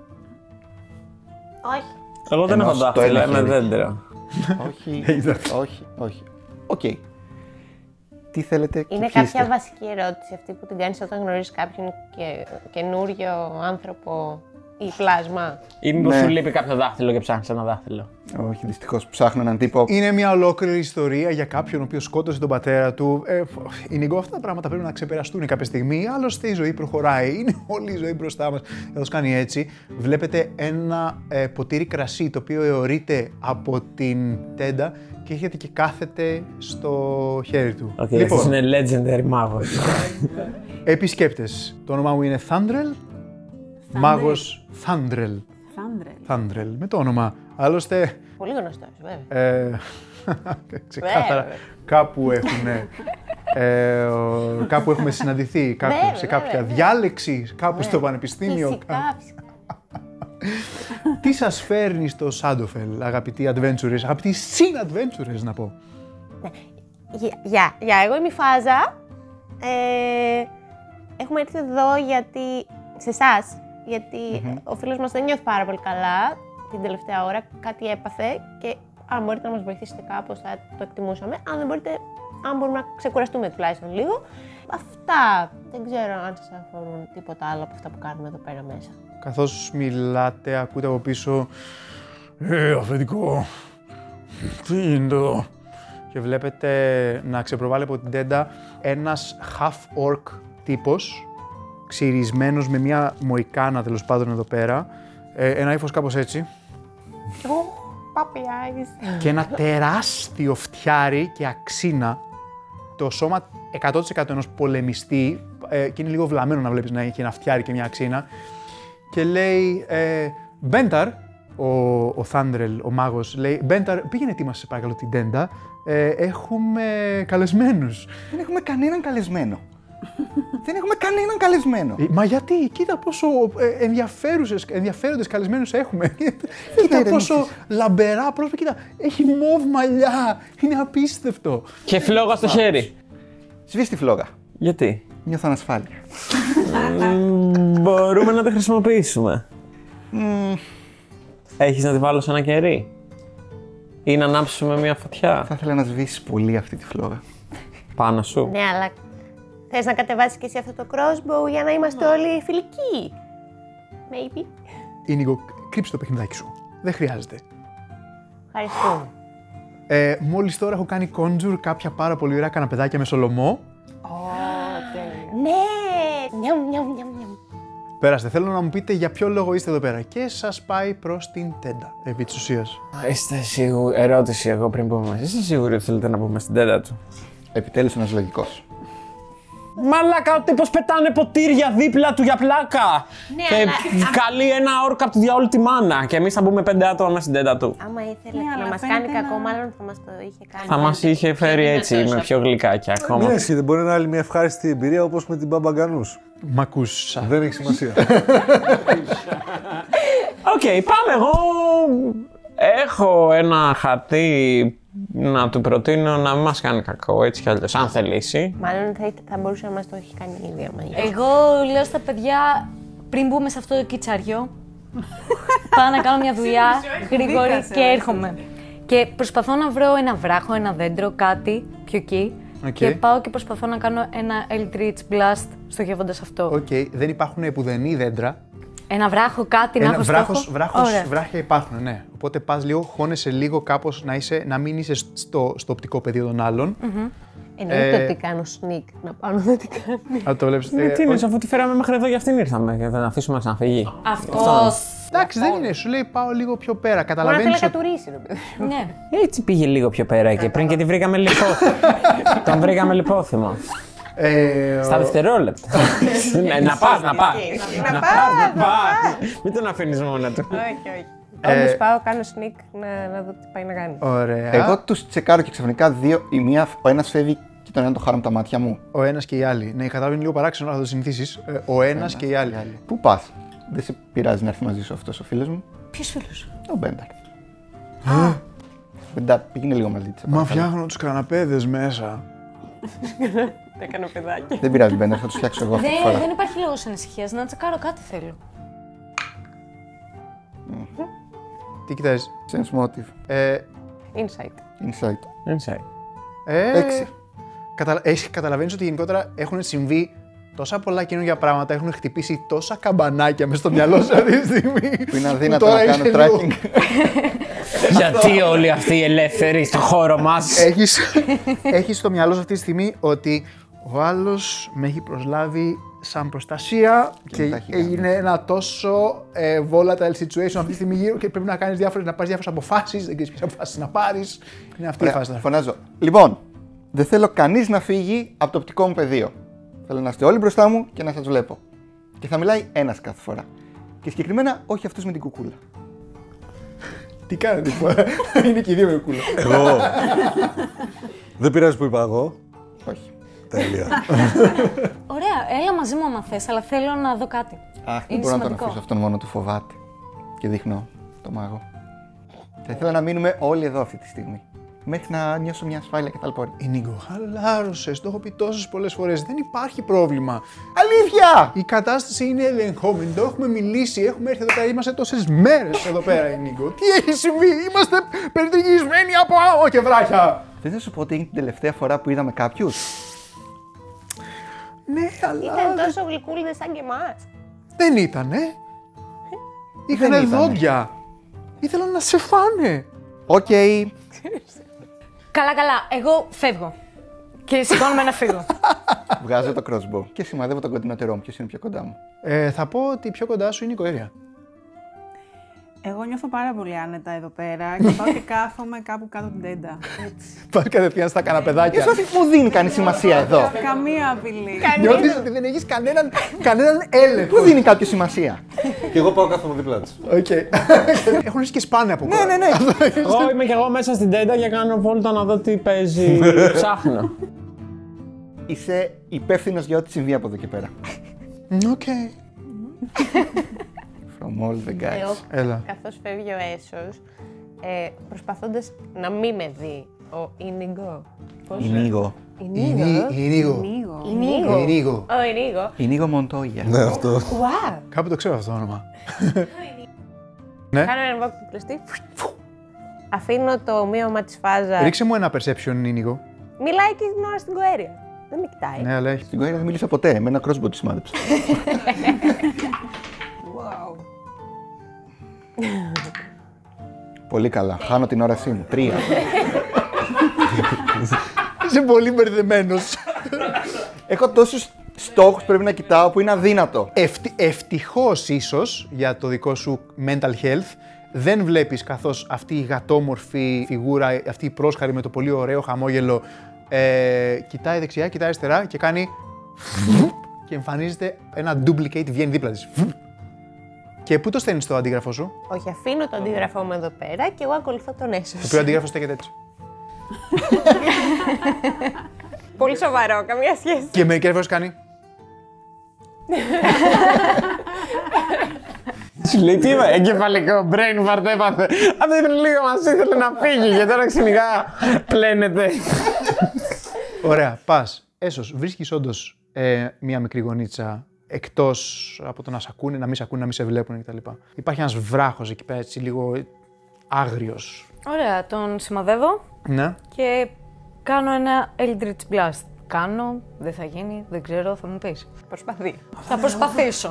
[SPEAKER 4] Όχι.
[SPEAKER 3] Εγώ δεν
[SPEAKER 7] Ενώ
[SPEAKER 3] έχω
[SPEAKER 7] στο
[SPEAKER 3] δάχτυλα,
[SPEAKER 7] ένα
[SPEAKER 3] είμαι
[SPEAKER 7] χέρι.
[SPEAKER 3] δέντρα.
[SPEAKER 7] όχι, όχι, όχι. Οκ. Τι θέλετε και
[SPEAKER 4] Είναι
[SPEAKER 7] ποιοι είστε?
[SPEAKER 4] κάποια βασική ερώτηση αυτή που την κάνεις όταν γνωρίζεις κάποιον και καινούριο άνθρωπο ή πλάσμα.
[SPEAKER 3] Ή μήπως
[SPEAKER 7] Ναι.
[SPEAKER 3] σου λείπει κάποιο δάχτυλο και ψάχνεις ένα δάχτυλο.
[SPEAKER 7] Όχι, δυστυχώς ψάχνω έναν τύπο.
[SPEAKER 1] Είναι μια ολόκληρη ιστορία για κάποιον ο οποίος σκότωσε τον πατέρα του. Ε, Ινίγκο, αυτά τα πράγματα πρέπει να ξεπεραστούν κάποια στιγμή. Άλλωστε η ζωή προχωράει. Είναι όλη η ζωή μπροστά μας. Θα το κάνει έτσι. Βλέπετε ένα ε, ποτήρι κρασί το οποίο αιωρείται από την τέντα και έρχεται και κάθεται στο χέρι του.
[SPEAKER 3] Οκ,
[SPEAKER 1] Λοιπόν,
[SPEAKER 3] αυτός είναι legendary μάγος.
[SPEAKER 1] επισκέπτες. Το όνομά μου είναι Θάντρελ. Μάγος Θάντρελ.
[SPEAKER 2] Θάντρελ.
[SPEAKER 1] Θάντρελ, με το όνομα. Άλλωστε,
[SPEAKER 4] Πολύ γνωστός, βέβαια.
[SPEAKER 1] Ε, ξεκάθαρα
[SPEAKER 4] Βέβαια.
[SPEAKER 1] κάπου έχουν, ε, ο- κάπου έχουμε συναντηθεί, κάπου,
[SPEAKER 4] Βέβαια,
[SPEAKER 1] σε κάποια
[SPEAKER 4] βέβαια.
[SPEAKER 1] διάλεξη, κάπου στο πανεπιστήμιο.
[SPEAKER 4] Φυσικά, φυσικά.
[SPEAKER 1] Τι σας φέρνει στο Shadowfell, αγαπητοί adventurers, αγαπητοί συν-adventurers να πω.
[SPEAKER 4] Γεια, γεια, γεια, εγώ είμαι η Φάζα. Ε, έχουμε έρθει εδώ γιατί, σε εσάς, γιατί ο φίλος μας δεν νιώθει πάρα πολύ καλά την τελευταία ώρα, κάτι έπαθε και αν μπορείτε να μας βοηθήσετε κάπως θα το εκτιμούσαμε. Αν δεν μπορείτε, αν μπορούμε να ξεκουραστούμε τουλάχιστον λίγο. Αυτά, δεν ξέρω αν σας αφορούν τίποτα άλλο από αυτά που κάνουμε εδώ πέρα μέσα.
[SPEAKER 1] Καθώς μιλάτε, ακούτε από πίσω «Ε, αφεντικό, τι είναι εδώ, και βλέπετε να ξεπροβάλλει από την τέντα ένας half-orc τύπος, ξυρισμένος με μια μοϊκάνα τέλος πάντων εδώ πέρα, ε, ένα ύφος κάπως έτσι.
[SPEAKER 4] Puppy eyes.
[SPEAKER 1] Και ένα τεράστιο φτιάρι και αξίνα, το σώμα εκατό τοις εκατό ενός πολεμιστή, ε, και είναι λίγο βλαμμένο να βλέπεις να έχει ένα φτιάρι και μια αξίνα, και λέει ε, Μπένταρ, ο, ο Θάντρελ, ο μάγος, λέει Μπένταρ, πήγαινε ετοίμασε παρακαλώ την τέντα, ε, έχουμε καλεσμένους.
[SPEAKER 7] Δεν έχουμε κανέναν καλεσμένο. Δεν έχουμε κανέναν καλεσμένο.
[SPEAKER 1] Ε, Μα γιατί, κοίτα πόσο ε, ενδιαφέρουσες, ενδιαφέροντες καλεσμένους έχουμε. Κοίτα
[SPEAKER 7] ρε,
[SPEAKER 1] πόσο
[SPEAKER 7] μίξεις.
[SPEAKER 1] λαμπερά πρόσωπα, κοίτα, έχει μοβ μαλλιά, είναι απίστευτο.
[SPEAKER 3] Και φλόγα στο χέρι.
[SPEAKER 7] Σβήσει τη φλόγα.
[SPEAKER 3] Γιατί?
[SPEAKER 7] Νιώθω ανασφάλεια.
[SPEAKER 3] Μ, Μπορούμε να τη χρησιμοποιήσουμε.
[SPEAKER 7] Μμμ,
[SPEAKER 3] Έχεις να τη βάλω σε ένα κερί? Ή να ανάψουμε μια φωτιά
[SPEAKER 7] θα ήθελα να σβήσεις πολύ αυτή τη φλόγα.
[SPEAKER 3] πάνω σου.
[SPEAKER 4] Ναι, αλλά θες να κατεβάσεις και εσύ αυτό το crossbow για να είμαστε όλοι φιλικοί. Maybe.
[SPEAKER 1] Ίνιγκο, κρύψε το παιχνιδάκι σου. Δεν χρειάζεται.
[SPEAKER 4] Ευχαριστούμε.
[SPEAKER 1] Ε, μόλις τώρα έχω κάνει conjure κάποια πάρα πολύ ωραία καναπεδάκια με σολομό.
[SPEAKER 4] Ναι! Νιαμ, νιαμ, νιαμ, νιαμ.
[SPEAKER 1] Πέραστε, θέλω να μου πείτε για ποιο λόγο είστε εδώ πέρα. Και σας πάει προς την τέντα, επί της ουσίας.
[SPEAKER 3] Είστε σίγουροι, ερώτηση εγώ πριν πούμε μαζί, είστε σίγουροι ότι θέλετε να πούμε στην τέντα του?
[SPEAKER 7] Επιτέλους ένας λογικός.
[SPEAKER 3] Μαλάκα, ο τύπος πετάνε ποτήρια δίπλα του για πλάκα!
[SPEAKER 4] Ναι,
[SPEAKER 3] και
[SPEAKER 4] αλλά-
[SPEAKER 3] καλεί ένα όρκα από τη διαόλου τη μάνα και εμείς θα μπούμε πέντε άτομα μέσα στην τέντα του.
[SPEAKER 4] Άμα ήθελε
[SPEAKER 2] Ναι,
[SPEAKER 4] να
[SPEAKER 2] αλλά
[SPEAKER 4] μας
[SPEAKER 2] φαίνεται
[SPEAKER 4] κάνει
[SPEAKER 2] να-
[SPEAKER 4] κακό, μάλλον θα μας το είχε κάνει.
[SPEAKER 3] Θα μας είχε φέρει έτσι με πιο γλυκάκια ακόμα.
[SPEAKER 5] Μην έσχεται, μπορεί να είναι άλλη μια ευχάριστη εμπειρία όπως με την Μπαμπαγκανούς.
[SPEAKER 1] Μ' ακούσα.
[SPEAKER 5] Δεν έχει σημασία.
[SPEAKER 3] Οκ, πάμε. Εγώ έχω ένα χαρτί να του προτείνω να μην μας κάνει κακό, έτσι κι αλλιώς, αν θελήσει.
[SPEAKER 4] Μάλλον θα, θα μπορούσε να μας το έχει κάνει ήδη. άμα είχε.
[SPEAKER 6] Εγώ λέω στα παιδιά, πριν μπούμε σε αυτό το κιτσαριό, πάω να κάνω μια δουλειά γρήγορη
[SPEAKER 2] Δίκασε,
[SPEAKER 6] και
[SPEAKER 2] όχι.
[SPEAKER 6] έρχομαι. Και προσπαθώ να βρω ένα βράχο, ένα δέντρο, κάτι πιο εκεί.
[SPEAKER 1] Οκ.
[SPEAKER 6] Και πάω και προσπαθώ να κάνω ένα Eldritch Blast στοχεύοντας αυτό.
[SPEAKER 1] Οκ, δεν υπάρχουν πουδενή δέντρα.
[SPEAKER 6] Ένα βράχο, κάτι να
[SPEAKER 1] Ένα
[SPEAKER 6] έχω
[SPEAKER 1] βράχος,
[SPEAKER 6] στόχο.
[SPEAKER 1] βράχος,
[SPEAKER 6] Ωραία.
[SPEAKER 1] βράχια υπάρχουν, ναι. Οπότε πας λίγο, χώνεσαι λίγο κάπως να, είσαι, να μην είσαι στο, στο οπτικό πεδίο των άλλων.
[SPEAKER 4] Εννοείται
[SPEAKER 1] Ε,
[SPEAKER 4] ότι κάνω sneak να πάω να δω τι κάνει.
[SPEAKER 1] Να το βλέπεις.
[SPEAKER 3] Ε,
[SPEAKER 1] ε,
[SPEAKER 3] τι είναι, αφού τη φέραμε μέχρι εδώ για αυτήν ήρθαμε, για να την αφήσουμε να ξαναφύγει.
[SPEAKER 6] Αυτός.
[SPEAKER 1] Εντάξει, δεν είναι. Σου λέει πάω λίγο πιο πέρα.
[SPEAKER 4] Μπορεί να θέλει
[SPEAKER 1] Καταλαβαίνεις
[SPEAKER 4] να
[SPEAKER 1] ότι...
[SPEAKER 4] κατουρίσει, ρε παιδί.
[SPEAKER 6] Ναι.
[SPEAKER 3] Έτσι πήγε λίγο πιο πέρα εκεί πριν και τη βρήκαμε λιπόθυμο. Τον βρήκαμε λιπόθυμο.
[SPEAKER 1] Ε,
[SPEAKER 3] Στα δευτερόλεπτα. Ναι, να πας, να πας.
[SPEAKER 4] Να
[SPEAKER 3] Πας, να πας. Μην τον αφήνεις μόνο του.
[SPEAKER 4] Όχι, όχι.
[SPEAKER 1] Ε,
[SPEAKER 4] Όμως πάω, κάνω sneak να, να δω τι πάει να κάνει.
[SPEAKER 1] Ωραία.
[SPEAKER 7] Εγώ τους τσεκάρω και ξαφνικά δύο, η μία, ο ένας φεύγει και τον ένα το χάρω με τα μάτια μου.
[SPEAKER 1] Ο ένας και οι άλλοι. Ναι, καταλαβαίνει λίγο παράξενο, αλλά θα το συνηθίσεις. Ε, ο ένας και οι άλλοι.
[SPEAKER 7] Πού πας? Δεν σε πειράζει να έρθει μαζί σου αυτός ο φίλος μου?
[SPEAKER 6] Ποιος φίλος?
[SPEAKER 7] Ο Μπένταρ. Μπένταρ, πήγαινε λίγο μαζί της.
[SPEAKER 1] Μα φτιάχνω τους καναπέδες μέσα.
[SPEAKER 4] Έκανα παιδάκι.
[SPEAKER 7] Δεν πειράζει, Μπένταρ, θα τους φτιάξω εγώ αυτή τη
[SPEAKER 6] Δεν,
[SPEAKER 7] φορά.
[SPEAKER 6] δεν υπάρχει λόγος ανησυχίας. Να τσεκάρω κάτι θέλω.
[SPEAKER 1] Τι κοιτάζεις.
[SPEAKER 7] Sense motive.
[SPEAKER 1] Ε,
[SPEAKER 4] Insight.
[SPEAKER 7] Insight.
[SPEAKER 3] Inside.
[SPEAKER 1] ε,
[SPEAKER 7] Έξι.
[SPEAKER 1] Καταλα... Έχεις, καταλαβαίνεις ότι γενικότερα έχουν συμβεί τόσα πολλά καινούργια πράγματα, έχουν χτυπήσει τόσα καμπανάκια μες στο μυαλό σου αυτή τη στιγμή.
[SPEAKER 7] Που είναι αδύνατο
[SPEAKER 1] τώρα
[SPEAKER 7] να κάνω
[SPEAKER 1] είσαι λίγο-
[SPEAKER 7] tracking.
[SPEAKER 3] Γιατί όλοι αυτοί οι ελεύθεροι στο χώρο μας.
[SPEAKER 1] Έχεις, έχεις στο μυαλό σου αυτή τη στιγμή ότι ο άλλος με έχει προσλάβει σαν προστασία και,
[SPEAKER 7] μετά έχει
[SPEAKER 1] έγινε ένα τόσο ε, volatile situation αυτή τη στιγμή γύρω και πρέπει να κάνεις διάφορες, να πάρεις διάφορες αποφάσεις, δεν ξέρεις ποιες αποφάσεις να πάρεις. Είναι αυτή η
[SPEAKER 7] Ωραία,
[SPEAKER 1] φάση τώρα.
[SPEAKER 7] φωνάζω. Λοιπόν, δεν θέλω κανείς να φύγει από το οπτικό μου πεδίο. Θέλω να είστε όλοι μπροστά μου και να σας βλέπω. Και θα μιλάει ένας κάθε φορά. Και συγκεκριμένα όχι αυτός με την κουκούλα.
[SPEAKER 1] Τι κάνετε τώρα, είναι και οι δύο με κούλα.
[SPEAKER 5] Εγώ. Δεν πειράζει που είπα εγώ.
[SPEAKER 7] Όχι.
[SPEAKER 5] Τέλεια.
[SPEAKER 6] Ωραία, έλα μαζί μου άμα θες, αλλά θέλω να δω κάτι.
[SPEAKER 7] Αχ, δεν
[SPEAKER 6] Είναι
[SPEAKER 7] μπορώ να τον
[SPEAKER 6] σημαντικό.
[SPEAKER 7] αφήσω αυτόν μόνο του, φοβάται. Και δείχνω το μάγο. Θα ήθελα να μείνουμε όλοι εδώ αυτή τη στιγμή. Μέχρι να νιώσω μια ασφάλεια και ταλπορή.
[SPEAKER 1] Η Νίκο, χαλάρωσες, το έχω πει τόσες πολλές φορές, δεν υπάρχει πρόβλημα.
[SPEAKER 7] Αλήθεια!
[SPEAKER 1] Η κατάσταση είναι ελεγχόμενη, το έχουμε μιλήσει, έχουμε έρθει εδώ πέρα, είμαστε τόσες μέρες εδώ πέρα η Νίκο. Τι έχει συμβεί, είμαστε περιτριγισμένοι από άμμο και βράχια.
[SPEAKER 7] Δεν θα σου πω ότι έγινε την τελευταία φορά που είδαμε κάποιους.
[SPEAKER 1] Ναι, αλλά
[SPEAKER 4] Ήταν τόσο γλυκούλιδες σαν και εμάς.
[SPEAKER 1] δεν ήτανε. Είχανε
[SPEAKER 7] ήτανε.
[SPEAKER 1] δόντια. Ήθελαν να σε φάνε.
[SPEAKER 7] Οκ.
[SPEAKER 6] Καλά, καλά. Εγώ φεύγω. Και σηκώνομαι να φύγω.
[SPEAKER 7] Βγάζω το crossbow και σημαδεύω τον κοντινότερό μου. Ποιος είναι πιο κοντά μου.
[SPEAKER 1] Ε, θα πω ότι πιο κοντά σου είναι η Κοέρια.
[SPEAKER 2] Εγώ νιώθω πάρα πολύ άνετα εδώ πέρα και πάω και κάθομαι κάπου κάτω την τέντα. Έτσι.
[SPEAKER 1] Πας κατευθείαν στα καναπεδάκια.
[SPEAKER 7] Ίσως μου δίνει κανεί σημασία εδώ.
[SPEAKER 2] Καμία απειλή.
[SPEAKER 1] Νιώθεις ότι δεν έχεις κανέναν, κανέναν έλεγχο.
[SPEAKER 7] Πού δίνει κάποιο σημασία.
[SPEAKER 5] Και εγώ πάω κάθομαι δίπλα της.
[SPEAKER 1] Οκ. Έχουν και σπάνε από
[SPEAKER 7] Ναι, ναι, ναι.
[SPEAKER 3] Εγώ είμαι κι εγώ μέσα στην τέντα και κάνω βόλτα να δω τι παίζει. Ψάχνω.
[SPEAKER 7] Είσαι υπεύθυνο για ό,τι συμβεί από εδώ και πέρα.
[SPEAKER 1] Οκ.
[SPEAKER 7] From all the guys.
[SPEAKER 4] Εγώ,
[SPEAKER 1] Έλα.
[SPEAKER 4] καθώς φεύγει ο Έσος, ε, προσπαθώντας να μην με δει ο Ίνιγκο. Πώς?
[SPEAKER 7] Ινίγο.
[SPEAKER 4] Ινίγο.
[SPEAKER 1] Ινίγο.
[SPEAKER 2] Λίγο.
[SPEAKER 4] Ινίγο.
[SPEAKER 1] Ινίγο.
[SPEAKER 4] Ο Ινίγο.
[SPEAKER 7] Ινίγο Μοντόγια.
[SPEAKER 5] Ναι, αυτό.
[SPEAKER 4] Wow.
[SPEAKER 1] Κάπου το ξέρω αυτό το όνομα.
[SPEAKER 4] Κάνω ένα βάκο του πλαστή. Αφήνω το ομοίωμα της φάζας.
[SPEAKER 1] Ρίξε μου ένα perception, Ινίγο.
[SPEAKER 4] Μιλάει και την ώρα στην Κοέρια. Δεν με κοιτάει.
[SPEAKER 1] Ναι, αλλά έχει.
[SPEAKER 7] Στην Κοέρια δεν μίλησα ποτέ. Με ένα crossbow τη σημάδεψα.
[SPEAKER 2] Wow.
[SPEAKER 7] Πολύ καλά. Χάνω την όρασή μου. Τρία.
[SPEAKER 1] Είσαι πολύ μπερδεμένος.
[SPEAKER 7] Έχω τόσους στόχους που πρέπει να κοιτάω που είναι αδύνατο.
[SPEAKER 1] Ευτι... Ευτυχώς ίσως για το δικό σου mental health δεν βλέπεις καθώς αυτή η γατόμορφη φιγούρα, αυτή η πρόσχαρη με το πολύ ωραίο χαμόγελο ε, κοιτάει δεξιά, κοιτάει αριστερά και κάνει και εμφανίζεται ένα duplicate, βγαίνει δίπλα της. Και πού το στέλνεις το αντίγραφό σου?
[SPEAKER 4] Όχι, αφήνω το αντίγραφό μου εδώ πέρα και εγώ ακολουθώ τον Έσος.
[SPEAKER 1] Το οποίο αντίγραφο στέκεται έτσι.
[SPEAKER 4] Πολύ σοβαρό, καμία σχέση.
[SPEAKER 1] Και μερικές φορές κάνει.
[SPEAKER 3] Σου λέει τι είπα, εγκεφαλικό, brain fart έπαθε. Αυτό πριν λίγο μας ήθελε να φύγει και τώρα ξυνικά πλένεται.
[SPEAKER 1] Ωραία, πας. Έσως, βρίσκεις όντως ε, μία μικρή γωνίτσα εκτός από το να σ' ακούνε, να μην σ' ακούνε, να μην σε βλέπουν κτλ. Υπάρχει ένας βράχος εκεί πέρα, έτσι λίγο άγριος.
[SPEAKER 6] Ωραία, τον σημαδεύω
[SPEAKER 1] Ναι.
[SPEAKER 6] και κάνω ένα Eldritch Blast. Κάνω, δεν θα γίνει, δεν ξέρω, θα μου πεις.
[SPEAKER 4] Προσπαθεί.
[SPEAKER 6] Θα προσπαθήσω.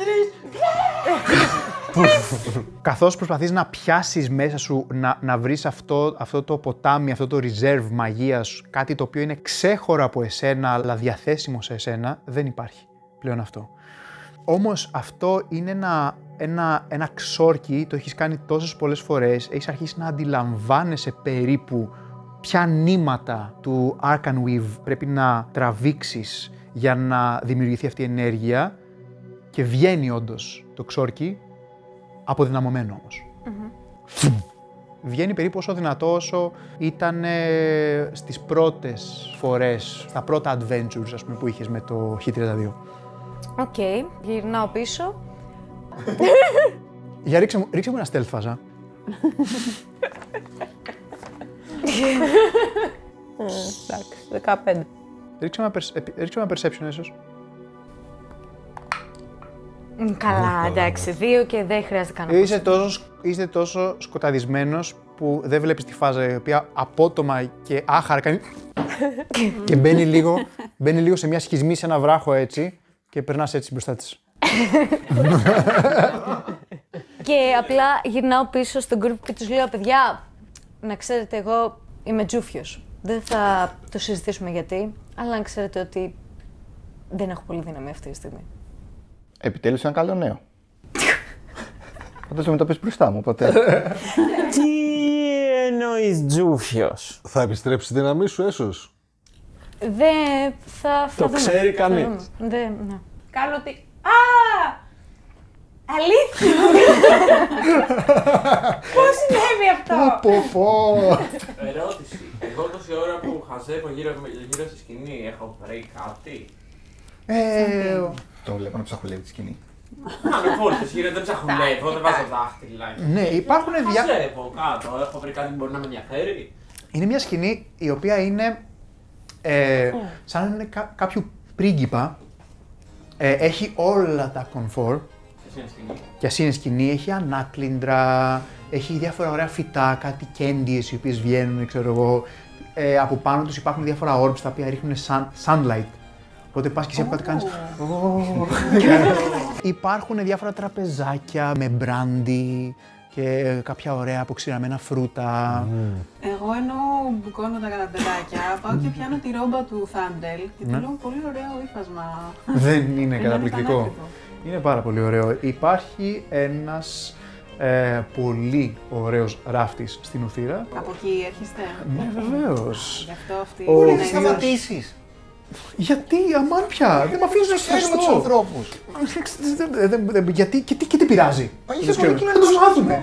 [SPEAKER 1] Καθώς προσπαθείς να πιάσεις μέσα σου, να, να βρεις αυτό, αυτό το ποτάμι, αυτό το reserve μαγείας, κάτι το οποίο είναι ξέχωρο από εσένα, αλλά διαθέσιμο σε εσένα, δεν υπάρχει πλέον αυτό. Όμως αυτό είναι ένα, ένα, ένα ξόρκι, το έχεις κάνει τόσες πολλές φορές, έχεις αρχίσει να αντιλαμβάνεσαι περίπου ποια νήματα του Arcan Weave πρέπει να τραβήξεις για να δημιουργηθεί αυτή η ενέργεια και βγαίνει όντως το ξόρκι, αποδυναμωμένο όμως. Mm-hmm. Βγαίνει περίπου όσο δυνατό όσο ήταν ε, στις πρώτες φορές, στα πρώτα adventures ας πούμε, που είχες με το χ τριάντα δύο.
[SPEAKER 6] Οκ, okay, γυρνάω πίσω.
[SPEAKER 1] Για ρίξε μου, ρίξε μου ένα stealth φάζα.
[SPEAKER 4] Εντάξει, δεκαπέντε.
[SPEAKER 1] Ρίξε ένα, perce- ρίξε ένα perception ίσως.
[SPEAKER 6] Μ, Καλά, εντάξει, δύο και δεν χρειάζεται καν να
[SPEAKER 1] Είσαι τόσο, είστε τόσο σκοταδισμένος που δεν βλέπεις τη φάζα η οποία απότομα και άχαρα κάνει και μπαίνει λίγο, μπαίνει λίγο σε μια σχισμή, σε ένα βράχο έτσι και περνάς έτσι μπροστά της.
[SPEAKER 6] Και απλά γυρνάω πίσω στον group και τους λέω, παιδιά, να ξέρετε, εγώ είμαι τζούφιος. Δεν θα το συζητήσουμε γιατί, αλλά να ξέρετε ότι δεν έχω πολύ δύναμη αυτή τη στιγμή.
[SPEAKER 7] Επιτέλους ένα καλό νέο. Φαντάζομαι το πες μπροστά μου, οπότε.
[SPEAKER 3] Τι εννοείς τζούφιος?
[SPEAKER 5] Θα επιστρέψει τη δύναμή σου, έσως.
[SPEAKER 6] Δεν θα, θα
[SPEAKER 3] Το
[SPEAKER 6] δούμε.
[SPEAKER 3] ξέρει
[SPEAKER 6] Θα
[SPEAKER 3] κανείς.
[SPEAKER 6] δούμε. Δεν, ναι.
[SPEAKER 4] Κάνω ότι. Α! Αλήθεια! Πώς συνέβη αυτό?
[SPEAKER 1] Πω πω!
[SPEAKER 3] Ερώτηση. Εγώ τόση ώρα που χαζεύω γύρω, γύρω στη σκηνή έχω βρει κάτι.
[SPEAKER 1] Ε,
[SPEAKER 7] Το βλέπω να ψαχουλεύει τη σκηνή.
[SPEAKER 3] Κάνω βόλτες γύρω, δεν ψαχουλεύω, δεν βάζω δάχτυλα.
[SPEAKER 1] ναι, υπάρχουν διά...
[SPEAKER 3] Χαζεύω κάτω, έχω βρει κάτι που μπορεί να με ενδιαφέρει.
[SPEAKER 1] Είναι μια σκηνή η οποία είναι ε, σαν να είναι κα- κάποιου πρίγκιπα. Ε, έχει όλα τα κομφόρ.
[SPEAKER 3] Εσύ είναι σκηνή.
[SPEAKER 1] Και ας είναι σκηνή, έχει ανάκλυντρα, έχει διάφορα ωραία φυτά, κάτι κέντιες οι οποίες βγαίνουν, ξέρω εγώ. Ε, από πάνω τους υπάρχουν διάφορα orbs τα οποία ρίχνουν sun, sunlight. Οπότε πας και εσύ από κάτι κάνεις. Υπάρχουν διάφορα τραπεζάκια με μπράντι και κάποια ωραία αποξηραμένα φρούτα.
[SPEAKER 5] Mm.
[SPEAKER 2] Εγώ ενώ μπουκώνω τα καταπεδάκια, πάω και πιάνω τη ρόμπα του Θάντελ και του
[SPEAKER 1] Ναι.
[SPEAKER 2] λέω πολύ ωραίο ύφασμα.
[SPEAKER 1] Δεν είναι
[SPEAKER 2] Είναι
[SPEAKER 1] καταπληκτικό.
[SPEAKER 2] πανάκριβο.
[SPEAKER 1] Είναι πάρα πολύ ωραίο. Υπάρχει ένας ε, πολύ ωραίος ράφτης στην Ουθήρα.
[SPEAKER 2] Από εκεί έρχεστε.
[SPEAKER 1] Ναι, βεβαίως.
[SPEAKER 2] Γι' αυτό αυτή
[SPEAKER 1] Ο
[SPEAKER 2] είναι
[SPEAKER 7] Μην
[SPEAKER 2] η
[SPEAKER 7] σταματήσεις.
[SPEAKER 1] Γιατί, αμάν πια, δεν με αφήνεις να
[SPEAKER 7] Ξέρουμε τους
[SPEAKER 1] εκφραστώ.
[SPEAKER 7] ανθρώπους.
[SPEAKER 1] Δεν- δεν- δεν- Γιατί, και τι, και τι πειράζει.
[SPEAKER 7] Μα
[SPEAKER 1] Δεν
[SPEAKER 7] είχε
[SPEAKER 1] ξέρω.
[SPEAKER 7] πολύ
[SPEAKER 1] Θα τους μάθουμε.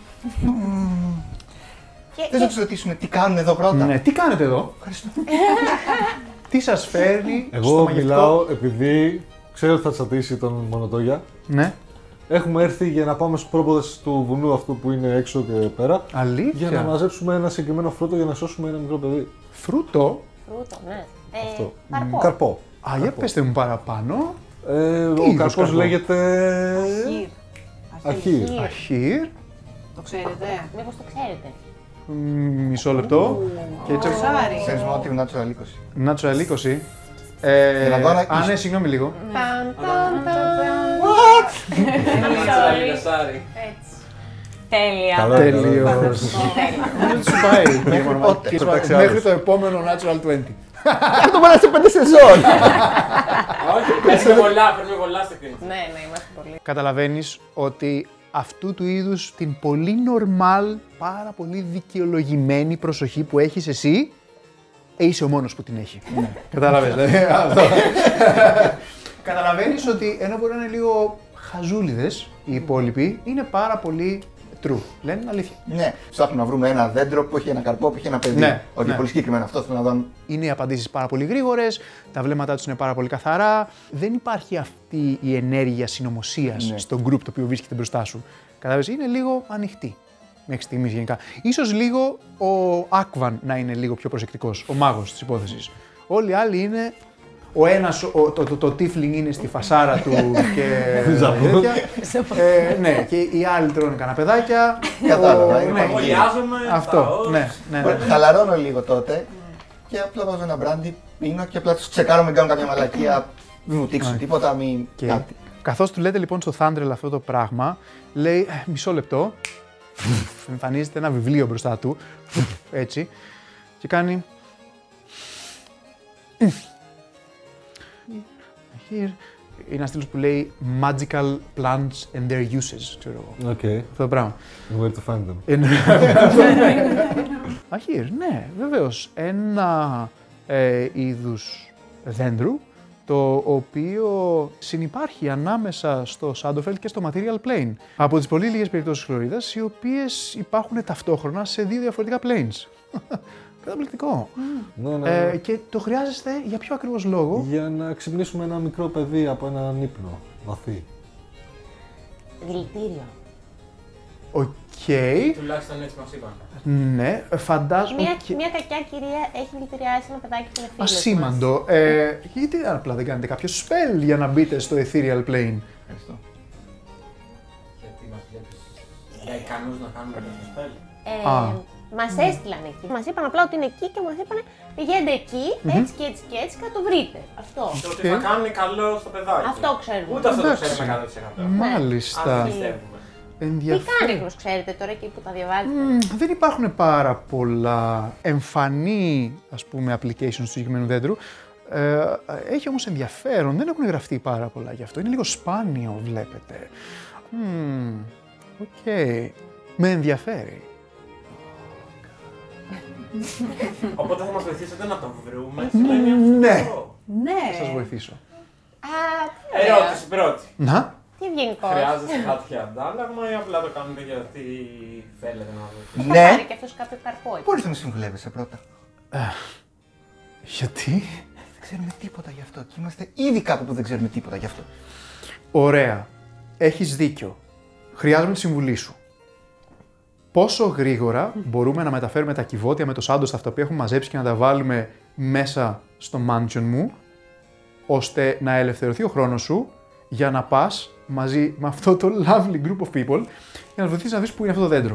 [SPEAKER 4] Και,
[SPEAKER 7] Θες να τους ρωτήσουμε τι κάνουν εδώ πρώτα.
[SPEAKER 1] Ναι, τι κάνετε εδώ,
[SPEAKER 7] Ευχαριστώ.
[SPEAKER 1] τι σας φέρνει στο
[SPEAKER 5] Εγώ
[SPEAKER 1] μαγευτικό.
[SPEAKER 5] μιλάω επειδή ξέρω ότι θα τσατίσει τον Μονοτόγια.
[SPEAKER 1] Ναι,
[SPEAKER 5] Έχουμε έρθει για να πάμε στους πρόποδες του βουνού αυτού που είναι έξω και πέρα.
[SPEAKER 1] αλήθεια.
[SPEAKER 5] Για να μαζέψουμε ένα συγκεκριμένο φρούτο για να σώσουμε ένα μικρό παιδί.
[SPEAKER 1] Φρούτο.
[SPEAKER 4] φρούτο, ναι. Ε,
[SPEAKER 5] Αυτό.
[SPEAKER 4] Καρπό.
[SPEAKER 5] Καρπό.
[SPEAKER 1] Α, για πέστε μου παραπάνω.
[SPEAKER 5] Ε,
[SPEAKER 1] Τι
[SPEAKER 5] ο
[SPEAKER 1] είδους
[SPEAKER 5] καρπός
[SPEAKER 1] καρπό?
[SPEAKER 5] λέγεται.
[SPEAKER 2] Αχύρ.
[SPEAKER 5] Αχύρ.
[SPEAKER 4] Αχύρ.
[SPEAKER 1] Αχύρ.
[SPEAKER 2] Το ξέρετε.
[SPEAKER 4] Μήπως το ξέρετε.
[SPEAKER 1] Μ, Μισό λεπτό. Και έτσι.
[SPEAKER 2] Ψάρι.
[SPEAKER 7] Ξέρεις μόνο ότι είναι natural είκοσι.
[SPEAKER 1] Natural είκοσι. Ε,
[SPEAKER 7] Για να δω αν-
[SPEAKER 1] α, ναι, συγγνώμη λίγο.
[SPEAKER 4] Ταν, ταν, ταν. Έτσι. Τέλεια.
[SPEAKER 5] Καλό.
[SPEAKER 1] Τελείως. Δεν σου πάει.
[SPEAKER 7] Μέχρι πότε?
[SPEAKER 1] Και σου-
[SPEAKER 5] Πέταξε
[SPEAKER 1] Μέχρι
[SPEAKER 5] άλλους.
[SPEAKER 1] το επόμενο Natural είκοσι.
[SPEAKER 7] Αυτό πάνε σε πέντε σεζόν.
[SPEAKER 3] Όχι, παίρνουμε πολλά, παίρνουμε πολλά στο κρίνο.
[SPEAKER 4] Ναι, ναι, είμαστε πολύ.
[SPEAKER 1] Καταλαβαίνεις ότι αυτού του είδους την πολύ normal, πάρα πολύ δικαιολογημένη προσοχή που έχεις εσύ, ε, είσαι ο μόνος που την έχει. Κατάλαβες, δηλαδή αυτό. Καταλαβαίνεις ότι ενώ μπορεί να είναι λίγο χαζούλιδες οι υπόλοιποι, είναι πάρα πολύ true. Λένε την αλήθεια.
[SPEAKER 7] Ναι, ψάχνουμε να βρούμε ένα δέντρο που έχει ένα καρπό, που έχει ένα παιδί.
[SPEAKER 1] Ναι,
[SPEAKER 7] Όχι,
[SPEAKER 1] ναι.
[SPEAKER 7] πολύ συγκεκριμένο αυτό θέλω να δω.
[SPEAKER 1] Είναι οι απαντήσεις πάρα πολύ γρήγορες, τα βλέμματά τους είναι πάρα πολύ καθαρά. Δεν υπάρχει αυτή η ενέργεια συνωμοσίας
[SPEAKER 7] Ναι.
[SPEAKER 1] στο group το οποίο βρίσκεται μπροστά σου. Κατάλαβες, είναι λίγο ανοιχτή μέχρι στιγμής γενικά. Ίσως λίγο ο Άκβαν να είναι λίγο πιο προσεκτικός, ο μάγος της υπόθεσης. Όλοι οι άλλοι είναι. Ο ένας, ο, το, το, το tiefling είναι στη φασάρα του και τέτοια. ε, ναι, και οι άλλοι τρώνε καναπεδάκια.
[SPEAKER 7] Κατάλαβα,
[SPEAKER 1] Ο-
[SPEAKER 7] είναι
[SPEAKER 1] ναι,
[SPEAKER 7] πολύ
[SPEAKER 3] Σχολιάζομαι.
[SPEAKER 1] αυτό, ναι, ναι, ναι.
[SPEAKER 7] Χαλαρώνω λίγο τότε και απλά βάζω ένα μπράντι, πίνω και απλά τους τσεκάρω μην κάνουν κάποια μαλακία. Μην μου τύξουν τίποτα, μην
[SPEAKER 1] Και
[SPEAKER 7] κάτι.
[SPEAKER 1] καθώς του λέτε λοιπόν στο Thundrel αυτό το πράγμα, λέει «Ε, μισό λεπτό, εμφανίζεται ένα βιβλίο μπροστά του, έτσι, και κάνει Here. Είναι ένα στήλος που λέει Magical Plants and Their Uses, ξέρω εγώ.
[SPEAKER 5] Okay.
[SPEAKER 1] Αυτό το πράγμα.
[SPEAKER 5] Where to find them.
[SPEAKER 1] Είναι- Αχύρ, ναι, βεβαίως. Ένα ε, είδους δέντρου, το οποίο συνυπάρχει ανάμεσα στο Shadowfell και στο Material Plane. Από τις πολύ λίγες περιπτώσεις χλωρίδας, οι οποίες υπάρχουν ταυτόχρονα σε δύο διαφορετικά planes. Καταπληκτικό.
[SPEAKER 5] Ναι, ναι.
[SPEAKER 1] Ε, και το χρειάζεστε για ποιο ακριβώς λόγο?
[SPEAKER 5] Για να ξυπνήσουμε ένα μικρό παιδί από έναν ύπνο βαθύ.
[SPEAKER 4] Δηλητήριο.
[SPEAKER 1] Οκ.
[SPEAKER 3] Τουλάχιστον έτσι μας είπαν.
[SPEAKER 1] Ναι, φαντάζομαι.
[SPEAKER 4] Μια,
[SPEAKER 1] και-
[SPEAKER 4] μια κακιά κυρία έχει δηλητηριάσει ένα παιδάκι που είναι φίλος μας.
[SPEAKER 1] Ασήμαντο. Ε, γιατί απλά δεν κάνετε κάποιο spell για να μπείτε στο ethereal plane?
[SPEAKER 7] Ευχαριστώ.
[SPEAKER 3] Γιατί μας βλέπεις για ικανούς να κάνουμε τέτοιο spell.
[SPEAKER 4] Ε,
[SPEAKER 1] Α.
[SPEAKER 4] Μας έστειλαν εκεί. Μας είπαν απλά ότι είναι εκεί και μας είπαν πηγαίνετε εκεί, έτσι και έτσι και έτσι και θα το βρείτε. Αυτό.
[SPEAKER 3] Και ότι θα κάνουν καλό στο παιδάκι.
[SPEAKER 4] Αυτό ξέρουμε.
[SPEAKER 3] Ούτε αυτό το
[SPEAKER 1] Εντάξει.
[SPEAKER 3] ξέρουμε εκατό τοις εκατό.
[SPEAKER 1] Μάλιστα.
[SPEAKER 3] Αν πιστεύουμε.
[SPEAKER 4] Τι
[SPEAKER 1] Ενδιαφέρον.
[SPEAKER 4] κάνει ακριβώς, ξέρετε τώρα εκεί που τα διαβάζετε.
[SPEAKER 1] Μμμ, δεν υπάρχουν πάρα πολλά εμφανή, ας πούμε, applications του συγκεκριμένου δέντρου. Ε, έχει όμως ενδιαφέρον, δεν έχουν γραφτεί πάρα πολλά γι' αυτό. Είναι λίγο σπάνιο, βλέπετε. Μμμ, οκ. Με ενδιαφέρει.
[SPEAKER 3] Οπότε θα μας βοηθήσετε να το βρούμε στο ενδιαφέρον.
[SPEAKER 1] Ναι.
[SPEAKER 2] Ναι.
[SPEAKER 1] Θα σας βοηθήσω.
[SPEAKER 4] Α, τι ωραία.
[SPEAKER 3] Ερώτηση πρώτη.
[SPEAKER 1] Να.
[SPEAKER 4] Τι ευγενικός.
[SPEAKER 3] Χρειάζεστε κάτι για αντάλλαγμα ή απλά το κάνετε γιατί θέλετε να βοηθήσετε?
[SPEAKER 4] Θα πάρει
[SPEAKER 7] Ναι,
[SPEAKER 4] και αυτός κάποιο καρπό εκεί.
[SPEAKER 7] μπορείς να με συμβουλεύεσαι πρώτα.
[SPEAKER 1] Γιατί?
[SPEAKER 7] Δεν ξέρουμε τίποτα γι' αυτό και είμαστε ήδη κάπου που δεν ξέρουμε τίποτα γι' αυτό.
[SPEAKER 1] Ωραία. Έχεις δίκιο. Χρειάζομαι τη συμβουλή σου. Πόσο γρήγορα μπορούμε να μεταφέρουμε τα κυβότια με το σάντος αυτά που έχουμε μαζέψει και να τα βάλουμε μέσα στο mansion μου, ώστε να ελευθερωθεί ο χρόνος σου για να πας μαζί με αυτό το lovely group of people για να βοηθήσεις να δεις που είναι αυτό το δέντρο.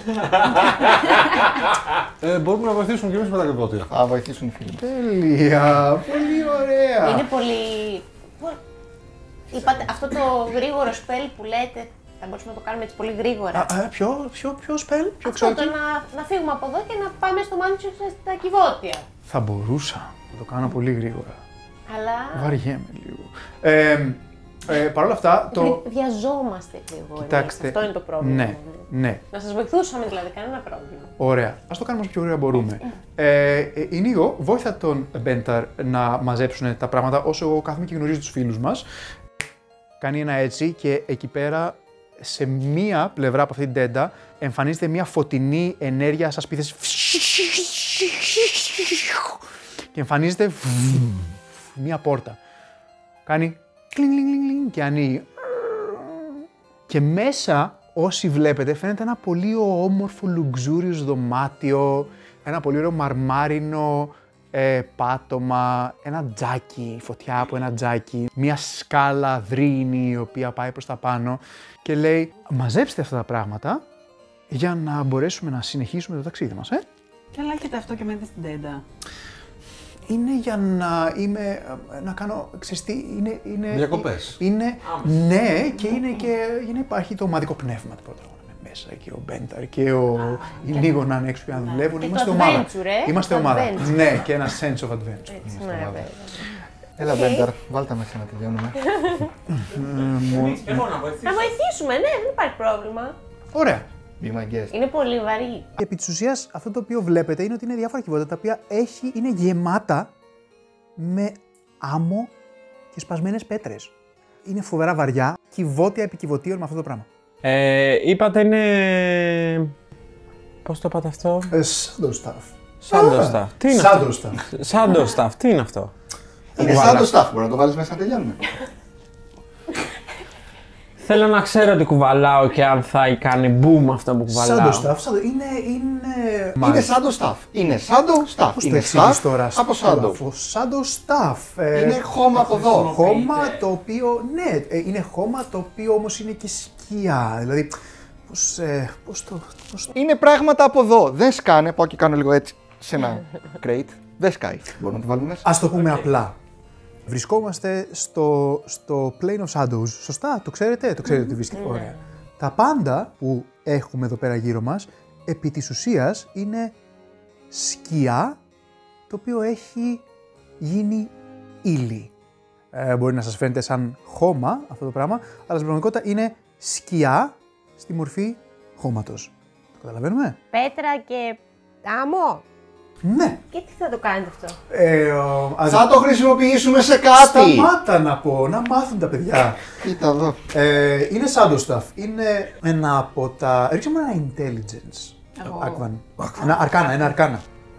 [SPEAKER 5] Ε, μπορούμε να βοηθήσουμε και εμείς με τα κυβότια.
[SPEAKER 7] Θα βοηθήσουν οι φίλοι μας.
[SPEAKER 1] Τέλεια! Πολύ ωραία!
[SPEAKER 4] Είναι πολύ... Πο- Είπατε, αυτό το γρήγορο spell που λέτε Θα μπορούσαμε να το κάνουμε έτσι πολύ γρήγορα.
[SPEAKER 1] Α, ε, ποιο, ποιο, ποιο spell, ποιο
[SPEAKER 4] Αυτό το
[SPEAKER 1] ξέρω.
[SPEAKER 4] να, να φύγουμε από εδώ και να πάμε στο Manchester στα κυβότια.
[SPEAKER 1] Θα μπορούσα να το κάνω πολύ γρήγορα.
[SPEAKER 4] Αλλά.
[SPEAKER 1] Βαριέμαι λίγο. Ε, ε, Παρ' όλα αυτά, το.
[SPEAKER 4] Βρι- Βιαζόμαστε λίγο. εμείς.
[SPEAKER 1] Κοιτάξτε.
[SPEAKER 4] Αυτό είναι το πρόβλημα.
[SPEAKER 1] Ναι, ναι.
[SPEAKER 4] Να σας βοηθούσαμε δηλαδή, κανένα πρόβλημα.
[SPEAKER 1] Ωραία. Ας το κάνουμε όσο πιο γρήγορα μπορούμε. Ε, ε, η Νίγο βοήθα τον Μπένταρ να μαζέψουν τα πράγματα όσο εγώ κάθομαι και γνωρίζω τους φίλους μας. Κάνει ένα έτσι και εκεί πέρα, σε μία πλευρά από αυτή την τέντα, εμφανίζεται μία φωτεινή ενέργεια σαν σπίθες. Και εμφανίζεται μία πόρτα. Κάνει κλινγκ, κλινγκ, κλινγκ και ανοίγει. Και μέσα, όσοι βλέπετε, φαίνεται ένα πολύ όμορφο, luxurious δωμάτιο, ένα πολύ ωραίο μαρμάρινο ε, πάτωμα, ένα τζάκι, φωτιά από ένα τζάκι, μια σκάλα δρύινη η οποία πάει προς τα πάνω και λέει μαζέψτε αυτά τα πράγματα για να μπορέσουμε να συνεχίσουμε το ταξίδι μας, ε.
[SPEAKER 2] Καλά, έχετε αυτό και μένετε στην τέντα.
[SPEAKER 1] Είναι για να είμαι, να κάνω, ξέρεις τι, είναι... είναι
[SPEAKER 5] Διακοπές.
[SPEAKER 1] Είναι, ναι, και είναι και για να υπάρχει το ομαδικό πνεύμα του πρωταγωνιστή μέσα και ο Μπένταρ και ο λίγο να είναι έξω και να δουλεύουν.
[SPEAKER 4] Και
[SPEAKER 1] Είμαστε
[SPEAKER 4] το
[SPEAKER 1] ομάδα.
[SPEAKER 4] adventure, ε,
[SPEAKER 1] Είμαστε
[SPEAKER 4] το
[SPEAKER 1] ομάδα.
[SPEAKER 4] adventure.
[SPEAKER 1] Ναι, και ένα sense of adventure.
[SPEAKER 4] Έτσι, ναι, βέβαια.
[SPEAKER 7] Έλα, Μπένταρ, βάλτε μέσα να τελειώνουμε.
[SPEAKER 3] Εγώ να βοηθήσω.
[SPEAKER 4] Να βοηθήσουμε, ναι, δεν υπάρχει πρόβλημα.
[SPEAKER 1] Ωραία.
[SPEAKER 7] Be my guest.
[SPEAKER 4] Είναι πολύ βαρύ.
[SPEAKER 1] Επί της ουσίας, αυτό το οποίο βλέπετε είναι ότι είναι διάφορα κυβότια τα οποία έχει, είναι γεμάτα με άμμο και σπασμένες πέτρες. Είναι φοβερά βαριά, κυβότια επί κυβωτίων με αυτό το πράγμα.
[SPEAKER 3] Ε, είπατε είναι. Πώς το είπατε αυτό?
[SPEAKER 1] Shadow Staff.
[SPEAKER 3] Shadow Staff. Τι είναι
[SPEAKER 1] Shadow
[SPEAKER 3] αυτό?
[SPEAKER 1] Staff.
[SPEAKER 3] Shadow Staff, τι είναι αυτό?
[SPEAKER 7] Είναι σαν το staff, μπορεί να το βάλεις μέσα να τελειώνουμε.
[SPEAKER 3] Θέλω να ξέρω ότι κουβαλάω και αν θα κάνει boom αυτό που κουβαλάω.
[SPEAKER 1] Shadow Staff, Shadow, είναι, είναι...
[SPEAKER 7] Είναι σαν το staff. Είναι σαν το staff.
[SPEAKER 1] Πώς το
[SPEAKER 7] Είναι
[SPEAKER 1] εξηγείς
[SPEAKER 7] staff
[SPEAKER 1] τώρα
[SPEAKER 7] από
[SPEAKER 1] στο
[SPEAKER 7] shadow.
[SPEAKER 1] γράφο? Shadow Staff. ε,
[SPEAKER 7] Είναι χώμα από εδώ.
[SPEAKER 1] Χώμα το οποίο, ναι, ε, είναι χώμα το οποίο όμως είναι και σκιά. Δηλαδή, πώς, ε, πώς το... Πώς το...
[SPEAKER 7] Είναι πράγματα από εδώ. Δεν σκάνε. Πάω και κάνω λίγο έτσι σε ένα crate. Δεν σκάει. Μπορούμε να το βάλουμε μέσα.
[SPEAKER 1] Ας το πούμε απλά. Βρισκόμαστε στο, στο Plane of Shadows. Σωστά, το ξέρετε, το ξέρετε ότι βρίσκεται. Ωραία. Τα πάντα που έχουμε εδώ πέρα γύρω μας, επί της ουσίας είναι σκιά το οποίο έχει γίνει ύλη. Ε, μπορεί να σας φαίνεται σαν χώμα αυτό το πράγμα, αλλά στην πραγματικότητα είναι σκιά στη μορφή χώματος. Το καταλαβαίνουμε?
[SPEAKER 4] Πέτρα και άμμο.
[SPEAKER 1] Ναι.
[SPEAKER 4] Και τι θα το κάνετε αυτό?
[SPEAKER 1] Ε, ο, ας-
[SPEAKER 7] Θα το χρησιμοποιήσουμε σε κάτι.
[SPEAKER 1] Σταμάτα να πω, να μάθουν τα παιδιά.
[SPEAKER 7] Κοίτα εδώ.
[SPEAKER 1] Ε, είναι Shadow Staff. Είναι ένα από τα. Ρίξε μου ένα intelligence.
[SPEAKER 2] Εγώ.
[SPEAKER 1] Άκβαν. Ένα αρκάνα, ένα αρκάνα.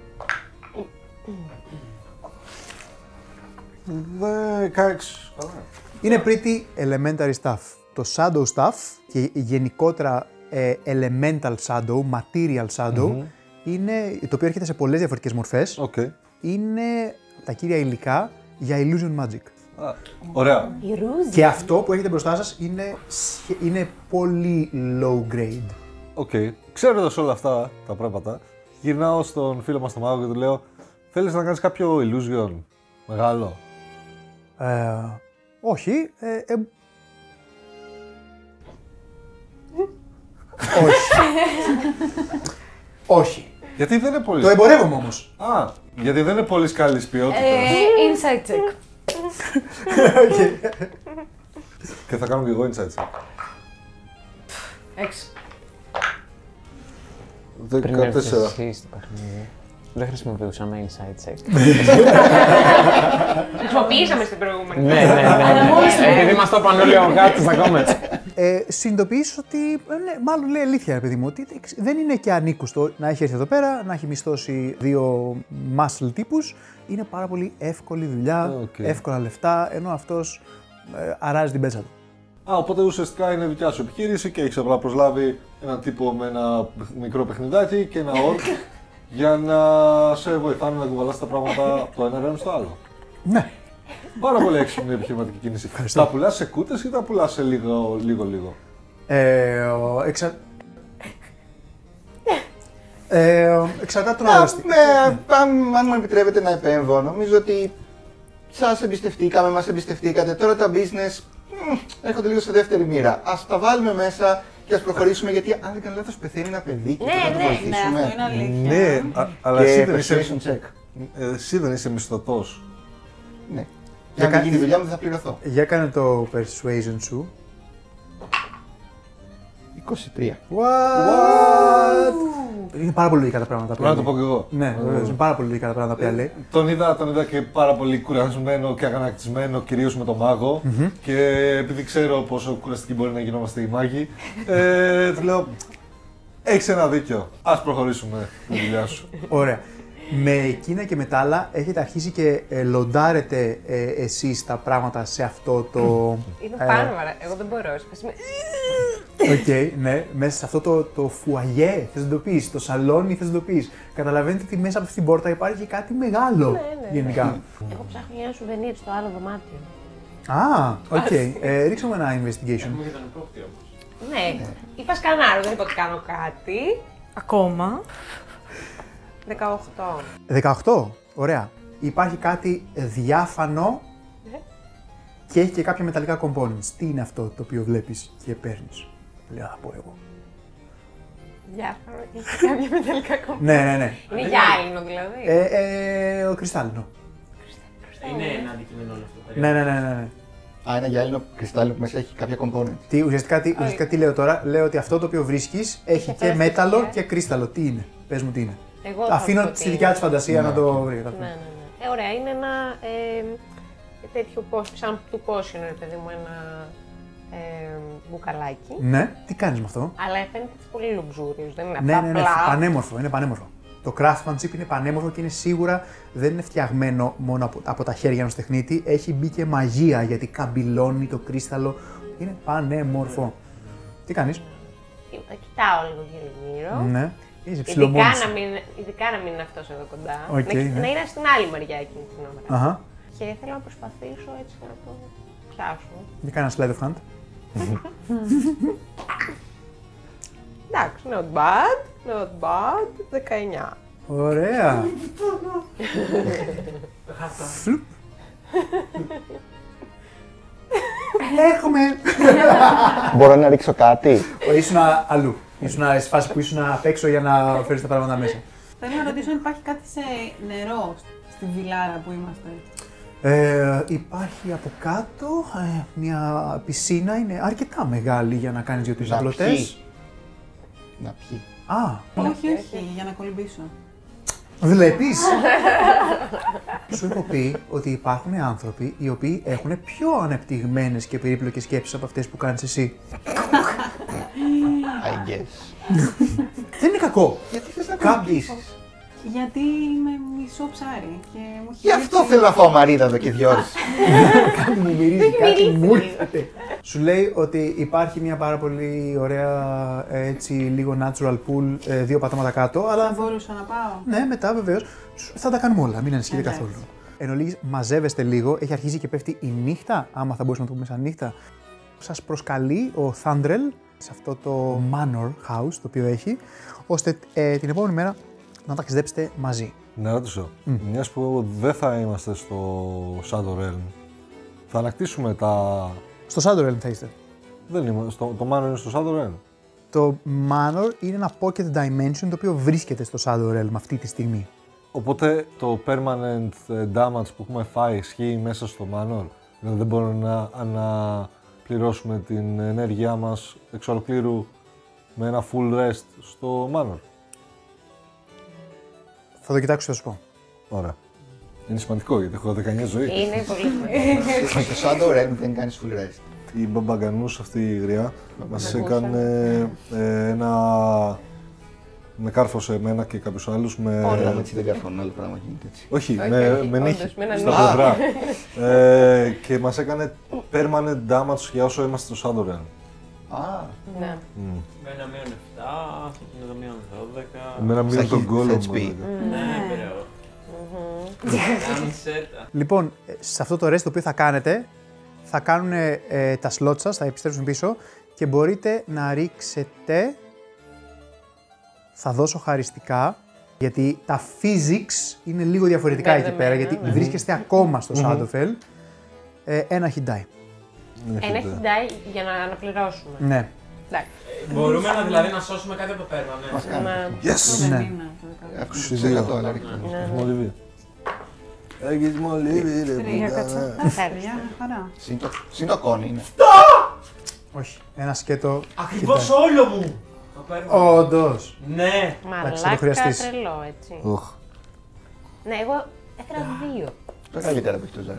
[SPEAKER 5] δεκαέξι.
[SPEAKER 1] Είναι pretty elementary stuff. Το Shadow Staff και γενικότερα ε, elemental shadow, material shadow, είναι, το οποίο έρχεται σε πολλές διαφορετικές μορφές,
[SPEAKER 5] Οκ.
[SPEAKER 1] είναι τα κύρια υλικά για illusion magic.
[SPEAKER 5] Α, Ωραία.
[SPEAKER 4] Η ρούζι.
[SPEAKER 1] Και αυτό που έχετε μπροστά σας είναι, σχε- είναι πολύ low grade.
[SPEAKER 5] Οκ. Ξέροντας όλα αυτά τα πράγματα, γυρνάω στον φίλο μας τον Μάγο και του λέω: θέλεις να κάνεις κάποιο illusion μεγάλο?
[SPEAKER 1] Ε, όχι. Ε, ε, όχι. όχι.
[SPEAKER 5] Γιατί δεν είναι πολύ.
[SPEAKER 1] Το εμπορεύομαι όμως.
[SPEAKER 5] Α, γιατί δεν είναι πολύ καλή ποιότητα.
[SPEAKER 6] Ε, inside check.
[SPEAKER 5] Και θα κάνω και εγώ inside check.
[SPEAKER 6] Έξι.
[SPEAKER 3] Πριν έρθεις
[SPEAKER 5] δεκατέσσερα.
[SPEAKER 3] εσύ στο παιχνίδι, δεν χρησιμοποιούσαμε inside check.
[SPEAKER 4] Χρησιμοποιήσαμε στην προηγούμενη.
[SPEAKER 3] ναι, ναι, ναι, ναι. Επειδή μας το είπαν όλοι ο γάτος στα comments.
[SPEAKER 1] Ε, συνειδητοποιείς ότι, ε, ναι, μάλλον λέει αλήθεια, ρε παιδί μου, ότι δεν είναι και ανήκουστο να έχει έρθει εδώ πέρα, να έχει μισθώσει δύο muscle τύπους. Είναι πάρα πολύ εύκολη δουλειά,
[SPEAKER 5] Οκ.
[SPEAKER 1] εύκολα λεφτά, ενώ αυτός ε, αράζει την πέτσα του.
[SPEAKER 5] Α, οπότε ουσιαστικά είναι δικιά σου επιχείρηση και έχεις απλά προσλάβει έναν τύπο με ένα μικρό παιχνιδάκι και ένα ορκ για να σε βοηθάνε να κουβαλάς τα πράγματα από το ένα ρέμ στο άλλο.
[SPEAKER 1] Ναι.
[SPEAKER 5] Πάρα πολύ έξυπνη επιχειρηματική κίνηση. Τα πουλάς σε κούτες ή τα πουλάς σε λίγο, λίγο, λίγο.
[SPEAKER 1] Ε, ο, εξα... ε, ο, εξαρτάται τον
[SPEAKER 7] Α,
[SPEAKER 1] αγοραστή.
[SPEAKER 7] με- αν, αν μου επιτρέπετε να επέμβω, νομίζω ότι σας εμπιστευτήκαμε, μας εμπιστευτήκατε. Τώρα τα business έρχονται λίγο σε δεύτερη μοίρα. Ας τα βάλουμε μέσα και ας προχωρήσουμε, γιατί αν δεν κάνω λάθος πεθαίνει ένα παιδί και
[SPEAKER 4] Ναι,
[SPEAKER 7] πρέπει να το
[SPEAKER 4] ναι,
[SPEAKER 2] Ναι,
[SPEAKER 7] βοηθήσουμε.
[SPEAKER 2] αυτό είναι αλήθεια.
[SPEAKER 5] Ναι, α- αλλά
[SPEAKER 7] Και
[SPEAKER 5] εσύ δεν, είσαι,
[SPEAKER 7] persuasion check.
[SPEAKER 5] ε, εσύ δεν είσαι μισθωτός.
[SPEAKER 7] Ναι. Και αν
[SPEAKER 1] κα-
[SPEAKER 7] δεν γίνει η δουλειά μου δεν θα πληρωθώ.
[SPEAKER 1] Για κάνε το persuasion σου.
[SPEAKER 7] είκοσι τρία.
[SPEAKER 1] What? Είναι πάρα πολύ λογικά τα πράγματα που
[SPEAKER 5] Πρέπει να το
[SPEAKER 1] λέει.
[SPEAKER 5] πω και εγώ.
[SPEAKER 1] Ναι, βεβαίως, είναι πάρα πολύ λογικά τα πράγματα που λέει.
[SPEAKER 5] Τον είδα, τον είδα και πάρα πολύ κουρασμένο και αγανακτισμένο, κυρίως με τον μάγο. Και επειδή ξέρω πόσο κουραστικοί μπορεί να γινόμαστε οι μάγοι, ε, του λέω: έχεις ένα δίκιο. Ας προχωρήσουμε τη δουλειά σου.
[SPEAKER 1] Ωραία. Με εκείνα και με τα άλλα έχετε αρχίσει και ε, λοντάρετε ε, εσείς τα πράγματα σε αυτό το...
[SPEAKER 4] Είναι
[SPEAKER 1] ε,
[SPEAKER 4] πάνω, βαρά. Εγώ δεν μπορώ. σε φάση με-
[SPEAKER 1] Οκ, ναι, μέσα σε αυτό το, το φουαγέ, θες να το πεις, το σαλόνι, θες να το πεις. Καταλαβαίνετε ότι μέσα από αυτή την πόρτα υπάρχει κάτι μεγάλο,
[SPEAKER 4] Ναι, ναι.
[SPEAKER 1] γενικά.
[SPEAKER 4] Εγώ ψάχνω ένα σουβενίρ στο άλλο δωμάτιο.
[SPEAKER 1] Α, οκ. Ε, ρίξαμε ένα investigation.
[SPEAKER 4] Ναι, είπα σκανάρω, δεν είπα ότι κάνω κάτι.
[SPEAKER 8] Ακόμα.
[SPEAKER 4] δεκαοκτώ.
[SPEAKER 1] δεκαοκτώ, ωραία. Υπάρχει κάτι διάφανο και έχει και κάποια μεταλλικά components. Τι είναι αυτό το οποίο βλέπεις και παίρνεις. Λέω, θα πω εγώ.
[SPEAKER 4] Διάφορα, έχει κάποια μεταλλικά κομμάτια.
[SPEAKER 1] Ναι, ναι, ναι.
[SPEAKER 4] Είναι γυάλινο δηλαδή.
[SPEAKER 1] Ε, ε, ο κρυστάλλινο.
[SPEAKER 9] Είναι ένα αντικείμενο όλο αυτό.
[SPEAKER 1] Ναι, ναι, ναι, ναι, ναι.
[SPEAKER 7] Α, ένα γυάλινο κρυστάλλινο που μέσα έχει κάποια component.
[SPEAKER 1] Τι, ουσιαστικά, τι, ουσιαστικά τι λέω τώρα, λέω ότι αυτό το οποίο βρίσκεις έχει και
[SPEAKER 4] πέρασε
[SPEAKER 1] μέταλλο
[SPEAKER 4] στοιχεία.
[SPEAKER 1] και κρύσταλλο. Τι είναι, πες μου τι είναι.
[SPEAKER 4] Εγώ θα
[SPEAKER 1] Αφήνω
[SPEAKER 4] πω τι
[SPEAKER 1] στη δικιά
[SPEAKER 4] είναι.
[SPEAKER 1] της φαντασία να το βρει.
[SPEAKER 4] Ναι, ναι, ναι. Ε, ωραία, είναι ένα ε, τέτοιο πώς, σαν του πόσιον, ρε παιδί μου, ένα ε, μπουκαλάκι.
[SPEAKER 1] Ναι, τι κάνεις με αυτό.
[SPEAKER 4] Αλλά φαίνεται έτσι πολύ luxurious, δεν είναι
[SPEAKER 1] Ναι,
[SPEAKER 4] αυτά
[SPEAKER 1] ναι, ναι,
[SPEAKER 4] απλά.
[SPEAKER 1] πανέμορφο, είναι πανέμορφο. Το craftsmanship είναι πανέμορφο και είναι σίγουρα δεν είναι φτιαγμένο μόνο από, από τα χέρια ενός τεχνίτη. Έχει μπει και μαγεία γιατί καμπυλώνει το κρύσταλλο. Είναι πανέμορφο. Τι κάνεις.
[SPEAKER 4] Κοιτάω λίγο γύρω-γύρω.
[SPEAKER 1] Ναι, είσαι
[SPEAKER 4] Ειδικά
[SPEAKER 1] ψιλομόνος.
[SPEAKER 4] να, μην, ειδικά να μην είναι αυτός εδώ κοντά.
[SPEAKER 1] Οκ,
[SPEAKER 4] να,
[SPEAKER 1] ναι.
[SPEAKER 4] να είναι στην άλλη μεριά εκείνη την ώρα.
[SPEAKER 1] Αχα.
[SPEAKER 4] Και θέλω να προσπαθήσω έτσι να το πιάσω.
[SPEAKER 1] Για κάνε ένα slide of hand.
[SPEAKER 4] Εντάξει, not bad, not bad, δεκαεννιά.
[SPEAKER 1] Ωραία. Φλουπ. Έρχομαι.
[SPEAKER 7] Μπορώ να ρίξω κάτι.
[SPEAKER 1] Ήσουν αλλού. Ήσουν σε φάση που ήσουν απ' έξω για να φέρεις τα πράγματα μέσα.
[SPEAKER 2] Θέλω να ρωτήσω αν υπάρχει κάτι σε νερό στη βιλάρα που είμαστε.
[SPEAKER 1] Ε, υπάρχει από κάτω ε, μια πισίνα, είναι αρκετά μεγάλη για να κάνεις δύο-τρεις
[SPEAKER 7] Να
[SPEAKER 1] απλωτές.
[SPEAKER 7] πιει. Να πιει.
[SPEAKER 1] Α,
[SPEAKER 2] Όχι, όχι, για να κολυμπήσω.
[SPEAKER 1] βλέπεις. Σου έχω πει ότι υπάρχουν άνθρωποι οι οποίοι έχουν πιο ανεπτυγμένες και περίπλοκες σκέψεις από αυτές που κάνεις εσύ.
[SPEAKER 7] I guess.
[SPEAKER 1] Δεν είναι κακό.
[SPEAKER 7] Γιατί θες να
[SPEAKER 1] Κάποιοι-
[SPEAKER 7] κολυμπήσεις.
[SPEAKER 2] Γιατί είμαι μισό ψάρι και μου έχει
[SPEAKER 7] Γι' αυτό
[SPEAKER 2] ρίξει-
[SPEAKER 7] θέλω να φάω μαρίδα εδώ και δυο ώρες.
[SPEAKER 1] Κάτι μου μυρίζει, κάτι μου ήρθε. Σου λέει ότι υπάρχει μια πάρα πολύ ωραία, ε, έτσι λίγο natural pool, ε, δύο πατώματα κάτω,
[SPEAKER 2] Θα
[SPEAKER 1] αλλά
[SPEAKER 2] μπορούσα να πάω.
[SPEAKER 1] ναι, μετά βεβαίως θα τα κάνουμε όλα, μην ανησυχείτε
[SPEAKER 2] Εντάξει.
[SPEAKER 1] καθόλου. Εν ολίγης, μαζεύεστε λίγο, έχει αρχίσει και πέφτει η νύχτα, άμα θα μπορούσαμε να το πούμε σαν νύχτα. Σας προσκαλεί ο Thundrel σε αυτό το manor house το οποίο έχει, ώστε ε, την επόμενη μέρα να ταξιδέψετε μαζί.
[SPEAKER 5] Να ρωτήσω, μιας που δεν θα είμαστε στο Shadow Realm, θα ανακτήσουμε τα...
[SPEAKER 1] Στο Shadow Realm θα είστε.
[SPEAKER 5] Δεν είμαι, στο, το Manor είναι στο Shadow Realm.
[SPEAKER 1] Το Manor είναι ένα pocket dimension το οποίο βρίσκεται στο Shadow Realm αυτή τη στιγμή.
[SPEAKER 5] Οπότε το permanent ε, damage που έχουμε φάει ισχύει μέσα στο Manor. Δηλαδή δεν μπορούμε να αναπληρώσουμε την ενέργειά μας εξ ολοκλήρου με ένα full rest στο Manor.
[SPEAKER 1] Θα το κοιτάξω και θα σου πω.
[SPEAKER 5] Ωραία. Είναι σημαντικό γιατί έχω δεκαεννιά ζωή.
[SPEAKER 4] Είναι πολύ σημαντικό.
[SPEAKER 7] Στο Shadow Realm δεν κάνεις full rest.
[SPEAKER 5] Η Μπαμπαγκανούς αυτή η γριά μας έκανε ε, ένα... Με κάρφωσε εμένα και κάποιους άλλους με...
[SPEAKER 7] Όλα έτσι δεν καρφώνουν, άλλο πράγμα γίνεται έτσι.
[SPEAKER 5] Όχι,
[SPEAKER 4] Όχι,
[SPEAKER 5] με,
[SPEAKER 4] όχι,
[SPEAKER 5] με
[SPEAKER 4] όντως,
[SPEAKER 5] νύχη
[SPEAKER 4] με ένα
[SPEAKER 5] στα
[SPEAKER 4] νύχι.
[SPEAKER 5] πλευρά. ε, και μας έκανε permanent damage για όσο είμαστε στο Shadow Realm.
[SPEAKER 7] Α,
[SPEAKER 4] Ναι.
[SPEAKER 9] Με ένα μείον επτά, σε εκείνο το μείον δώδεκα.
[SPEAKER 5] Εμένα μείνει
[SPEAKER 7] Στα
[SPEAKER 5] τον
[SPEAKER 7] hit
[SPEAKER 5] κόλλο
[SPEAKER 7] έιτς
[SPEAKER 5] μου.
[SPEAKER 7] πι.
[SPEAKER 9] Ναι, περαιό. Κάνει σέτα.
[SPEAKER 1] Λοιπόν, ε, σε αυτό το rest το οποίο θα κάνετε, θα κάνουν ε, τα slots σας, θα επιστρέψουν πίσω και μπορείτε να ρίξετε. Θα δώσω χαριστικά, γιατί τα physics είναι λίγο διαφορετικά εκεί πέρα,
[SPEAKER 4] Μπερδεμένα,
[SPEAKER 1] γιατί
[SPEAKER 4] ναι.
[SPEAKER 1] βρίσκεστε ακόμα στο Shadowfell. Ε, ένα hit die.
[SPEAKER 4] Ένα χιντάι για να αναπληρώσουμε.
[SPEAKER 1] Ναι.
[SPEAKER 4] Εντάξει.
[SPEAKER 9] Μπορούμε να, δηλαδή να σώσουμε κάτι από το πέρμα, ναι.
[SPEAKER 7] Μας κάνει.
[SPEAKER 5] Yes!
[SPEAKER 1] Ναι.
[SPEAKER 7] Αύξηση είκοσι τοις εκατό, αλλά ρίχνω.
[SPEAKER 5] Έχεις μολύβι. Έχεις μολύβι, ρε
[SPEAKER 2] Τρία, κάτσε.
[SPEAKER 5] πουτάνα.
[SPEAKER 2] Τρία, χαρά.
[SPEAKER 7] Συν το- Συν το κόνη είναι.
[SPEAKER 1] Όχι. Ένα σκέτο.
[SPEAKER 9] Ακριβώς όλο μου! Το πέρμα.
[SPEAKER 1] Όντως.
[SPEAKER 9] Ναι.
[SPEAKER 1] Εντάξει, θα το
[SPEAKER 4] Μαλάκα
[SPEAKER 1] χρειαστείς.
[SPEAKER 4] τρελό, έτσι.
[SPEAKER 5] Οχ.
[SPEAKER 4] Ναι, εγώ έφερα δύο.
[SPEAKER 7] Το καλύτερα που έχει το ζάρι.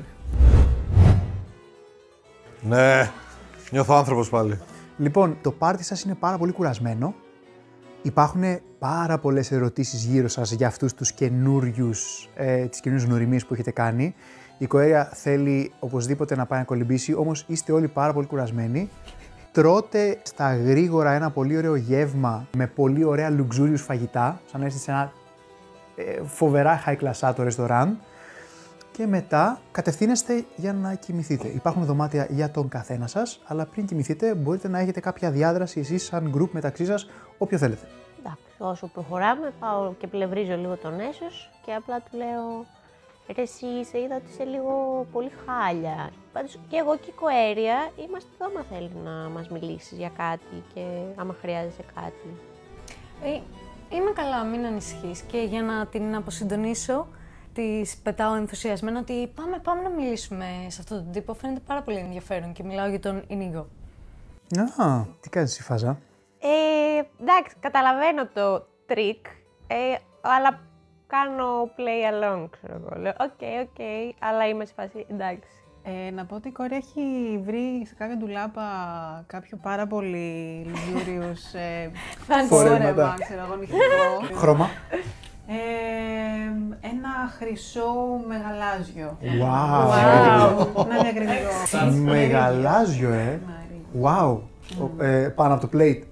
[SPEAKER 5] Ναι, νιώθω άνθρωπος πάλι.
[SPEAKER 1] Λοιπόν, το πάρτι σας είναι πάρα πολύ κουρασμένο. Υπάρχουν πάρα πολλές ερωτήσεις γύρω σας για αυτούς τους καινούριους, ε, τις καινούριες γνωριμίες που έχετε κάνει. Η Κοέρια θέλει οπωσδήποτε να πάει να κολυμπήσει, όμως είστε όλοι πάρα πολύ κουρασμένοι. Τρώτε στα γρήγορα ένα πολύ ωραίο γεύμα με πολύ ωραία luxurious φαγητά, σαν να είστε σε ένα ε, φοβερά high class το ρεστοράν. Και μετά κατευθύνεστε για να κοιμηθείτε. Υπάρχουν δωμάτια για τον καθένα σας, αλλά πριν κοιμηθείτε μπορείτε να έχετε κάποια διάδραση εσείς σαν group μεταξύ σας, όποιο θέλετε.
[SPEAKER 4] Εντάξει, όσο προχωράμε, πάω και πλευρίζω λίγο τον Έσος και απλά του λέω «Ρε εσύ, σε είδα ότι είσαι λίγο πολύ χάλια». Πάντως και εγώ και η Κοέρια είμαστε εδώ άμα θέλει να μας μιλήσεις για κάτι και άμα χρειάζεσαι κάτι.
[SPEAKER 6] Ε, είμαι καλά, μην ανησυχείς. Και για να την αποσυντονίσω, της πετάω ενθουσιασμένα ότι πάμε, πάμε να μιλήσουμε σε αυτόν τον τύπο. Φαίνεται πάρα πολύ ενδιαφέρον και μιλάω για τον Ινίγο.
[SPEAKER 1] Α, τι κάνεις εσύ Φάζα?
[SPEAKER 4] Ε, εντάξει, καταλαβαίνω το τρίκ, ε, αλλά κάνω play along, ξέρω εγώ. Λέω, οκ, okay, οκ, okay, αλλά είμαι σε φάση, εντάξει.
[SPEAKER 2] Ε, να πω ότι η Κόρη έχει βρει σε κάποια ντουλάπα κάποιο πάρα πολύ luxurious ε,
[SPEAKER 1] Φορέματα.
[SPEAKER 2] φόρεμα, ξέρω εγώ, νυχτικό.
[SPEAKER 1] Χρώμα.
[SPEAKER 2] Ε, ένα χρυσό μεγαλάζιο.
[SPEAKER 1] Wow.
[SPEAKER 2] Wow. Να διακριτικό.
[SPEAKER 1] Μεγαλάζιο, ε. Wow. Ε, πάνω από το plate.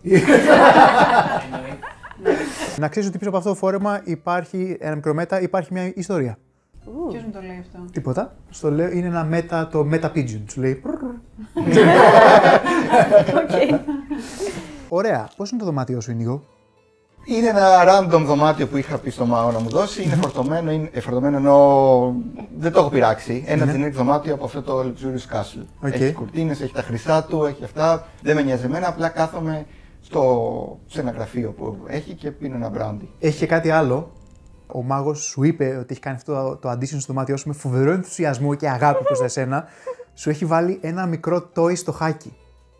[SPEAKER 1] Να ξέρεις ότι πίσω από αυτό το φόρεμα υπάρχει ένα μικρό μέτα, υπάρχει μια ιστορία.
[SPEAKER 2] Ποιος μου το λέει αυτό?
[SPEAKER 1] Τίποτα. Στο λέω, είναι ένα μέτα, το Meta Pigeon. Σου λέει. Ωραία. Πώς είναι το δωμάτιό σου, Ινίγο?
[SPEAKER 7] Είναι ένα random δωμάτιο που είχα πει στο Μάο να μου δώσει. Είναι φορτωμένο, είναι ε, φορτωμένο ενώ δεν το έχω πειράξει. Ένα generic δωμάτιο από αυτό το Luxurious Castle.
[SPEAKER 1] Okay.
[SPEAKER 7] Έχει κουρτίνες, έχει τα χρυσά του, έχει αυτά. Δεν με νοιάζει εμένα, απλά κάθομαι στο, σε ένα γραφείο που έχει και πίνω ένα μπράντι.
[SPEAKER 1] Έχει και κάτι άλλο. Ο μάγος σου είπε ότι έχει κάνει αυτό το, το addition στο δωμάτιό σου με φοβερό ενθουσιασμό και αγάπη προς εσένα. Σου έχει βάλει ένα μικρό toy στο χάκι.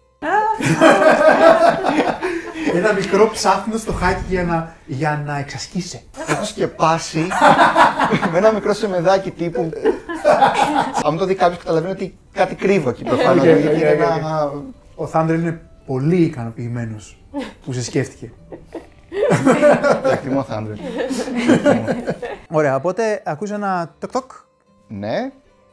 [SPEAKER 1] Ένα μικρό ψάχνο στο χάκι για να, για να εξασκείσαι.
[SPEAKER 7] Έχω σκεπάσει με ένα μικρό σεμεδάκι τύπου. Αν το δει κάποιος καταλαβαίνει ότι κάτι κρύβω εκεί προφανώς.
[SPEAKER 1] Okay, okay,
[SPEAKER 7] γιατί είναι
[SPEAKER 1] okay.
[SPEAKER 7] ένα...
[SPEAKER 1] Ο Θάνδρελ είναι πολύ ικανοποιημένος που σε σκέφτηκε.
[SPEAKER 7] Το εκτιμώ, Θάνδρελ.
[SPEAKER 1] Ωραία, οπότε ακούς ένα τοκ-τοκ.
[SPEAKER 7] Ναι.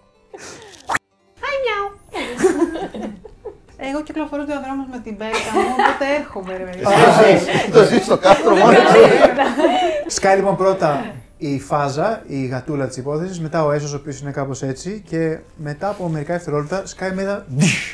[SPEAKER 2] Εγώ κυκλοφορώ διαδρόμους με την πέλτα μου, οπότε έρχομαι, ρε παιδί.
[SPEAKER 7] Το ζεις στο κάστρο μόνο.
[SPEAKER 1] Σκάει λοιπόν πρώτα η Φάζα, η γατούλα της υπόθεσης, μετά ο Έσος, ο οποίος είναι κάπως έτσι, και μετά από μερικά δευτερόλεπτα σκάει μετά.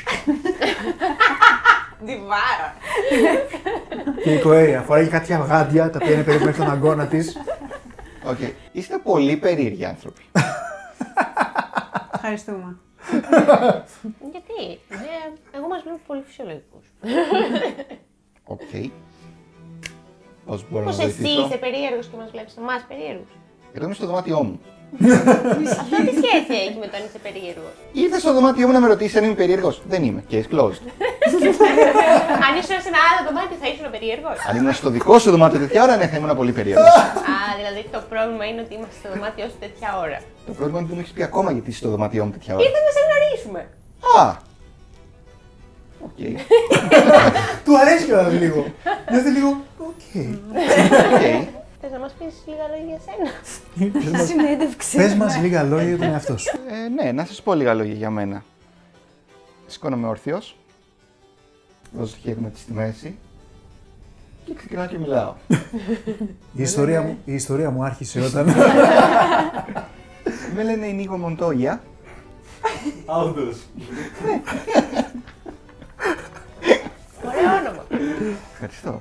[SPEAKER 4] Διβάρα.
[SPEAKER 1] Και η Κοέρια φοράει κάτι αυγάντια, τα οποία είναι περίπου μέχρι τον αγκώνα της.
[SPEAKER 7] Οκ. Είστε πολύ περίεργοι άνθρωποι.
[SPEAKER 2] Ευχαριστούμε.
[SPEAKER 4] Γιατί, ναι, εγώ μας βλέπω πολύ φυσιολογικούς.
[SPEAKER 7] Οκ. Πώς μπορώ να
[SPEAKER 4] Πώς εσύ
[SPEAKER 7] βοηθήσω?
[SPEAKER 4] είσαι περίεργος και μας βλέπεις εμάς περίεργους.
[SPEAKER 7] Εγώ είμαι στο δωμάτιό μου.
[SPEAKER 4] Αυτό τι σχέση έχει με το αν είσαι περίεργος?
[SPEAKER 7] Ήρθε στο δωμάτιό μου να με ρωτήσει αν είμαι περίεργος. Δεν είμαι. Case closed.
[SPEAKER 4] Αν ήσουν σε ένα άλλο δωμάτιο θα ήσουν περίεργος.
[SPEAKER 7] Αν ήμουν στο δικό σου δωμάτιο τέτοια ώρα, ναι, θα ήμουν πολύ περίεργος.
[SPEAKER 4] Α, δηλαδή το πρόβλημα είναι ότι είμαστε στο δωμάτιό σου τέτοια ώρα.
[SPEAKER 7] Το πρόβλημα είναι ότι δεν μου έχει πει ακόμα γιατί είσαι στο δωμάτιό μου τέτοια ώρα.
[SPEAKER 4] Ήρθαμε να σε γνωρίσουμε.
[SPEAKER 7] Α! Οκ.
[SPEAKER 1] Του αρέσει κιόλας λίγο. Νιώθει λίγο. Οκ.
[SPEAKER 7] Οκ.
[SPEAKER 4] Θες να μας πεις λίγα λόγια για σένα?
[SPEAKER 6] Συνέντευξη.
[SPEAKER 1] Πες μας λίγα λόγια για τον εαυτό σου.
[SPEAKER 7] Ε, ναι, να σας πω λίγα λόγια για μένα. Σηκώνομαι όρθιος. Βάζω το χέρι μου στη μέση. Και ξεκινάω και μιλάω.
[SPEAKER 1] Η ιστορία, μου, η ιστορία μου άρχισε όταν.
[SPEAKER 7] Με λένε Ινίγο Μοντόγια.
[SPEAKER 5] Όντως.
[SPEAKER 4] Ωραίο όνομα.
[SPEAKER 7] Ευχαριστώ.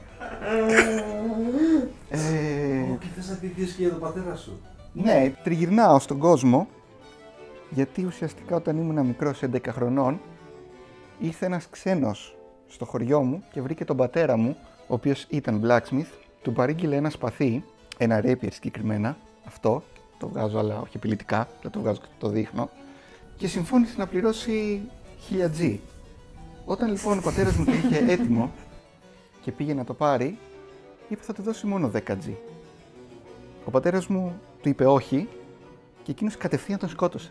[SPEAKER 7] Ε,
[SPEAKER 5] Και θες να πεις και για τον πατέρα σου.
[SPEAKER 7] ναι, τριγυρνάω στον κόσμο, γιατί ουσιαστικά όταν ήμουν μικρός έντεκα χρονών, ήρθε ένας ξένος στο χωριό μου και βρήκε τον πατέρα μου, ο οποίος ήταν blacksmith, του παρήγγειλε ένα σπαθί, ένα rapier συγκεκριμένα, αυτό, το βγάζω αλλά όχι επιλυτικά, δεν το βγάζω και το δείχνω, και συμφώνησε να πληρώσει χίλια τζι. Όταν λοιπόν ο πατέρας μου το είχε έτοιμο και πήγε να το πάρει, είπε θα του δώσει μόνο δέκα τζι. Ο πατέρας μου του είπε όχι και εκείνος κατευθείαν τον σκότωσε.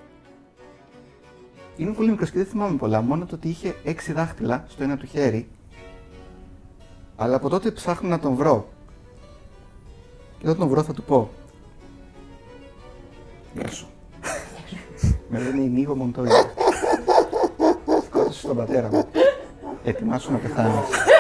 [SPEAKER 7] Είμαι πολύ μικρός και δεν θυμάμαι πολλά, μόνο το ότι είχε έξι δάχτυλα στο ένα του χέρι, αλλά από τότε ψάχνω να τον βρω. Και όταν τον βρω θα του πω. Γεια σου. Με λένε Ινίγο Μοντόγια. Σκότωσες τον πατέρα μου. Ετοιμάσου να πεθάνεις.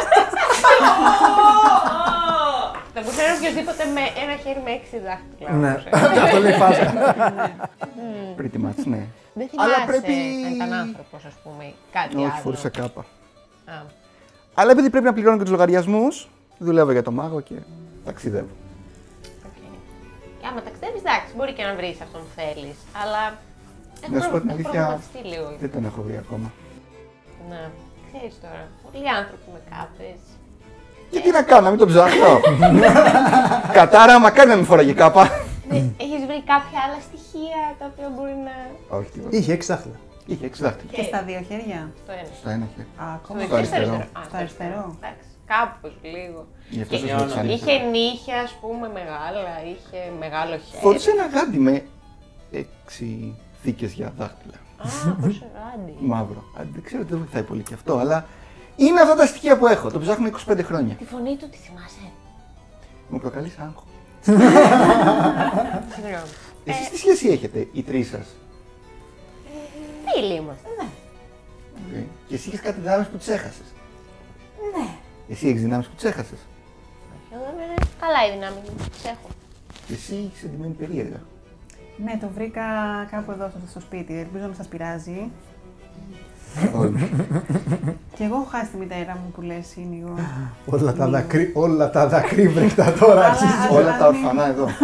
[SPEAKER 4] Θα μπορούσε να είναι οποιοδήποτε με ένα χέρι με έξι δάχτυλα.
[SPEAKER 1] Ναι, αυτό λέει φάζα.
[SPEAKER 7] Pretty much, ναι.
[SPEAKER 4] Δεν θυμάσαι
[SPEAKER 7] Αλλά πρέπει...
[SPEAKER 4] αν ήταν άνθρωπος, ας πούμε, κάτι άλλο.
[SPEAKER 7] Όχι, φορούσε κάπα.
[SPEAKER 4] Α.
[SPEAKER 7] Αλλά επειδή πρέπει να πληρώνω και τους λογαριασμούς, δουλεύω για το μάγο και ταξιδεύω.
[SPEAKER 4] Okay. Και άμα ταξιδεύεις, εντάξει, μπορεί και να βρεις αυτόν που θέλεις, αλλά
[SPEAKER 7] Να σου πω την
[SPEAKER 4] έχω
[SPEAKER 7] αλήθεια,
[SPEAKER 4] προβληματιστεί λίγο.
[SPEAKER 7] δεν τον έχω βρει ακόμα.
[SPEAKER 4] Ναι, ξέρεις τώρα, πολλοί άνθρωποι με κάπες.
[SPEAKER 7] Και τι να κάνω, να μην τον ψάχνω. Κατάρα, μακάρι να μην φοράγε κάπα.
[SPEAKER 4] Έχεις βρει κάποια άλλα στοιχεία τα οποία μπορεί να...
[SPEAKER 7] Όχι, τίποτα.
[SPEAKER 1] Είχε έξι δάχτυλα.
[SPEAKER 7] Είχε έξι δάχτυλα.
[SPEAKER 2] Και στα δύο χέρια.
[SPEAKER 4] Το ένα.
[SPEAKER 7] Στο ένα χέρι.
[SPEAKER 2] Α, ακόμα.
[SPEAKER 4] Στο
[SPEAKER 7] Στο αριστερό.
[SPEAKER 4] Α,
[SPEAKER 2] Στο αριστερό.
[SPEAKER 4] Εντάξει, κάπως λίγο.
[SPEAKER 7] Γι' αυτό
[SPEAKER 4] Και
[SPEAKER 7] σας ρωτήσα αν
[SPEAKER 4] είχε
[SPEAKER 7] ήθελα.
[SPEAKER 4] νύχια, ας πούμε, μεγάλα, είχε μεγάλο χέρι.
[SPEAKER 7] Φορούσε ένα γάντι με έξι θήκες για δάχτυλα.
[SPEAKER 4] Α, πόσο ράντι.
[SPEAKER 7] Μαύρο. Α, δεν ξέρω, δεν βοηθάει πολύ και αυτό, αλλά είναι αυτά τα στοιχεία που έχω. Το ψάχνω είκοσι πέντε χρόνια.
[SPEAKER 4] Τη φωνή του τη θυμάσαι.
[SPEAKER 7] Μου προκαλείς άγχο.
[SPEAKER 4] Συγγνώμη.
[SPEAKER 7] Εσείς τι σχέση έχετε, οι τρεις σας?
[SPEAKER 4] Φίλοι είμαστε, ναι.
[SPEAKER 7] Okay. Και εσύ έχεις κάτι δυνάμεις που τις έχασες.
[SPEAKER 4] Ναι.
[SPEAKER 7] Εσύ έχεις δυνάμεις που τις έχασες.
[SPEAKER 4] Εγώ είμαι καλά η δύναμη μου, τις έχω.
[SPEAKER 7] Και εσύ έχεις εντυμένη περίεργα.
[SPEAKER 2] Ναι, το βρήκα κάπου εδώ στο- στο σπίτι. Ελπίζω να σας πειράζει.
[SPEAKER 7] Καθόλου.
[SPEAKER 2] Και εγώ έχω χάσει τη μητέρα μου που λες Ίνιγο.
[SPEAKER 1] Όλα τα δακρύ, όλα τα δακρύβρεκτα τώρα.
[SPEAKER 2] Αλλά-
[SPEAKER 1] αρχίζεις.
[SPEAKER 2] ας-
[SPEAKER 7] Όλα
[SPEAKER 2] ας
[SPEAKER 7] τα
[SPEAKER 2] μην-
[SPEAKER 7] ορφανά εδώ.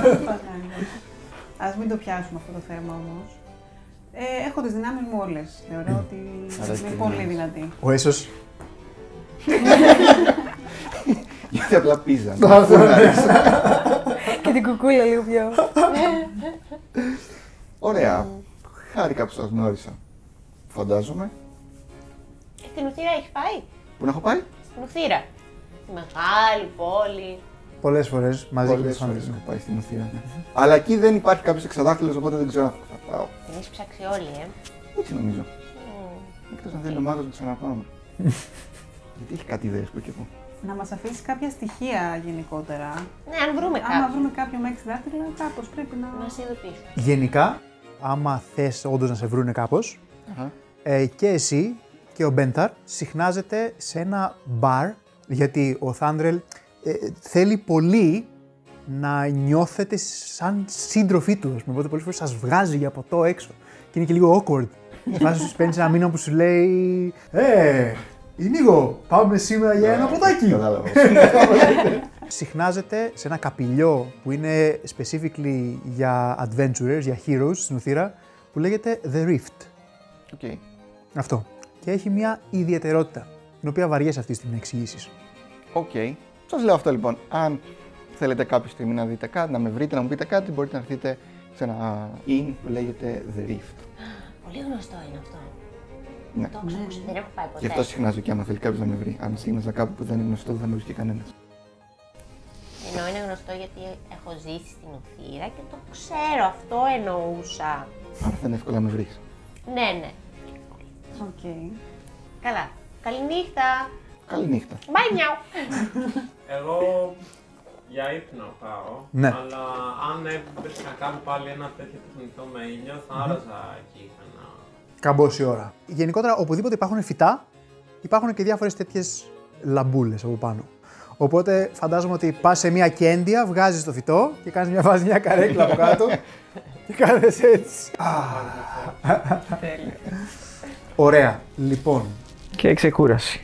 [SPEAKER 2] Ας μην το πιάσουμε αυτό το θέμα όμως. Ε, έχω τις δυνάμεις μου όλες. Θεωρώ ότι
[SPEAKER 7] Άρα
[SPEAKER 2] είμαι
[SPEAKER 7] τις
[SPEAKER 2] πολύ
[SPEAKER 7] δυνάμεις.
[SPEAKER 2] δυνατή.
[SPEAKER 1] Ο Έσος.
[SPEAKER 7] Γιατί απλά πίζαν.
[SPEAKER 6] Και την κουκούλα λίγο πιο.
[SPEAKER 7] Ωραία. Χάρηκα που σας γνώρισα. Φαντάζομαι.
[SPEAKER 4] Ε, Στην Ουθήρα έχει πάει.
[SPEAKER 7] Πού να έχω πάει?
[SPEAKER 4] Στην Ουθήρα. Στη μεγάλη πόλη.
[SPEAKER 1] Πολλές φορές μαζί και
[SPEAKER 7] Πολλές
[SPEAKER 1] τις
[SPEAKER 7] φορές
[SPEAKER 1] φάντες.
[SPEAKER 7] έχω πάει στην Ουθήρα. Ναι. Αλλά εκεί δεν υπάρχει κάποιος εξαδάχτυλος, οπότε δεν ξέρω αν θα πάω.
[SPEAKER 4] Την έχεις ψάξει όλοι, ε.
[SPEAKER 7] Έτσι νομίζω.
[SPEAKER 4] Μμμ.
[SPEAKER 7] Εκτός αν θέλει ο μάγος να ξαναπάμε. Γιατί έχει κάτι ιδέες που και που.
[SPEAKER 2] Να μας αφήσεις κάποια στοιχεία γενικότερα.
[SPEAKER 4] Ναι, αν βρούμε
[SPEAKER 2] Άμα
[SPEAKER 4] κάποιον.
[SPEAKER 2] βρούμε κάποιον με έξι δάχτυλα, κάπως πρέπει να...
[SPEAKER 4] Να σε ειδοποιήσω.
[SPEAKER 1] Γενικά, άμα θες όντως να σε βρούνε κάπως,
[SPEAKER 7] Αχα.
[SPEAKER 1] ε, και εσύ και ο Μπένταρ συχνάζετε σε ένα μπαρ, γιατί ο Θάντρελ ε, θέλει πολύ να νιώθετε σαν σύντροφοί του, ας πούμε, οπότε πολλές φορές σας βγάζει για ποτό έξω και είναι και λίγο awkward. Βάζει σου παίρνει ένα μήνα που σου λέει «Ε, Ινίγο, πάμε σήμερα για ένα ποτάκι».
[SPEAKER 7] Κατάλαβα.
[SPEAKER 1] Συχνάζεται σε ένα καπηλιό που είναι specifically για adventurers, για heroes στην Ουθήρα, που λέγεται The Rift.
[SPEAKER 7] Οκ.
[SPEAKER 1] Αυτό. Και έχει μια ιδιαιτερότητα, την οποία βαριέσαι αυτή τη στιγμή να εξηγήσεις.
[SPEAKER 7] Οκ. Σας λέω αυτό λοιπόν. Αν θέλετε κάποια στιγμή να δείτε κάτι, να με βρείτε, να μου πείτε κάτι, μπορείτε να έρθετε σε ένα inn που λέγεται The Rift.
[SPEAKER 4] Πολύ γνωστό είναι αυτό.
[SPEAKER 7] Ναι.
[SPEAKER 4] Το έχω ακούσει, δεν έχω πάει ποτέ.
[SPEAKER 7] Γι' αυτό συχνάζω και άμα θέλει κάποιο να με βρει. Αν σύγναζα κάπου που δεν είναι γνωστό, δεν θα με βρει κανένα.
[SPEAKER 4] Εννοώ είναι γνωστό γιατί έχω ζήσει στην Ουθήρα και το ξέρω, αυτό εννοούσα.
[SPEAKER 7] Άρα θα είναι εύκολο να με βρει.
[SPEAKER 4] Ναι, ναι.
[SPEAKER 2] Οκ.
[SPEAKER 4] Καλά. Καληνύχτα.
[SPEAKER 7] Καληνύχτα.
[SPEAKER 4] Bye now.
[SPEAKER 3] Εγώ για ύπνο πάω,
[SPEAKER 1] Ναι.
[SPEAKER 3] αλλά αν έβρισκα να κάνω πάλι ένα τέτοιο τεχνητό με ήλιο, θα άραζα εκεί ένα...
[SPEAKER 1] Καμπόση ώρα. Γενικότερα, οπουδήποτε υπάρχουν φυτά, υπάρχουν και διάφορες τέτοιες λαμπούλες από πάνω. Οπότε φαντάζομαι ότι πας σε μια κέντια, βγάζεις το φυτό και κάνεις μια, βάζεις μια καρέκλα από κάτω και κάνεις έτσι. Ωραία. Λοιπόν,
[SPEAKER 3] Και ξεκούραση.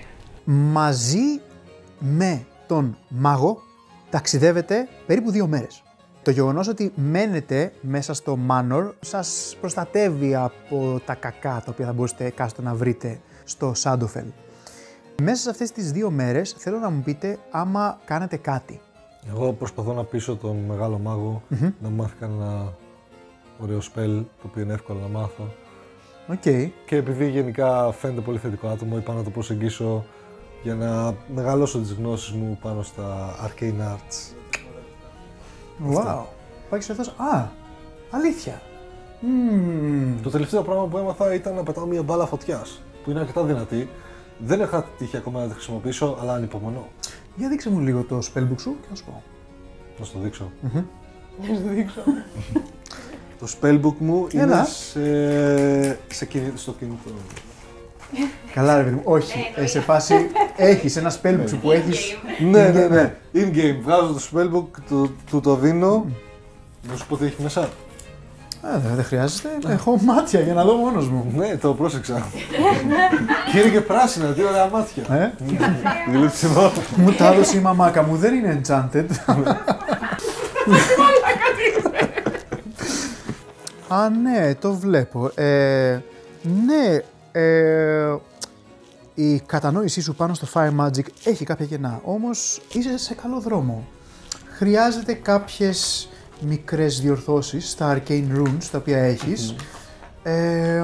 [SPEAKER 1] μαζί με τον μάγο ταξιδεύετε περίπου δύο μέρες. Το γεγονός ότι μένετε μέσα στο Manor σας προστατεύει από τα κακά τα οποία θα μπορούσατε εκάστοτε να βρείτε στο Shadowfell. Μέσα σε αυτές τις δύο μέρες θέλω να μου πείτε άμα κάνετε κάτι.
[SPEAKER 5] Εγώ προσπαθώ να πείσω τον μεγάλο μάγο mm-hmm. να μάθει κανένα ωραίο spell, το οποίο είναι εύκολο να μάθω.
[SPEAKER 1] Okay.
[SPEAKER 5] Και επειδή γενικά φαίνεται πολύ θετικό άτομο, είπα να το προσεγγίσω για να μεγαλώσω τις γνώσεις μου πάνω στα arcane arts.
[SPEAKER 1] Wow. Πάει σε αυτός. Α, αλήθεια. Mm.
[SPEAKER 5] Το τελευταίο πράγμα που έμαθα ήταν να πετάω μια μπάλα φωτιάς, που είναι αρκετά δυνατή. Δεν είχα τύχει ακόμα να τη χρησιμοποιήσω, αλλά ανυπομονώ.
[SPEAKER 1] Για δείξε μου λίγο το spellbook σου και να σου πω.
[SPEAKER 5] Να σου το δείξω.
[SPEAKER 1] Mm-hmm.
[SPEAKER 4] Να σου το δείξω.
[SPEAKER 5] Το spellbook μου
[SPEAKER 1] Έλα.
[SPEAKER 5] είναι σε, σε κινητό, στο κινητό.
[SPEAKER 1] Καλά ρε παιδί μου, όχι. Ε, σε φάση έχεις ένα spellbook σου που έχεις...
[SPEAKER 5] Ναι, ναι, ναι. In-game. Βγάζω το spellbook, του το, το δίνω. Να σου πω τι έχει μέσα.
[SPEAKER 1] Α, δεν χρειάζεται. Έχω μάτια για να δω μόνος μου.
[SPEAKER 5] Ναι, το πρόσεξα. Και είναι και πράσινα, τι ωραία μάτια.
[SPEAKER 1] Ε?
[SPEAKER 5] Γλύψιμο.
[SPEAKER 1] Μου τα έδωσε η μαμάκα μου, δεν είναι enchanted. Α, ναι, το βλέπω. Ε, ναι, ε, η κατανόησή σου πάνω στο Fire Magic έχει κάποια κενά, όμως είσαι σε καλό δρόμο. Χρειάζεται κάποιες μικρές διορθώσεις στα Arcane Runes, τα οποία έχεις. Mm. Ε,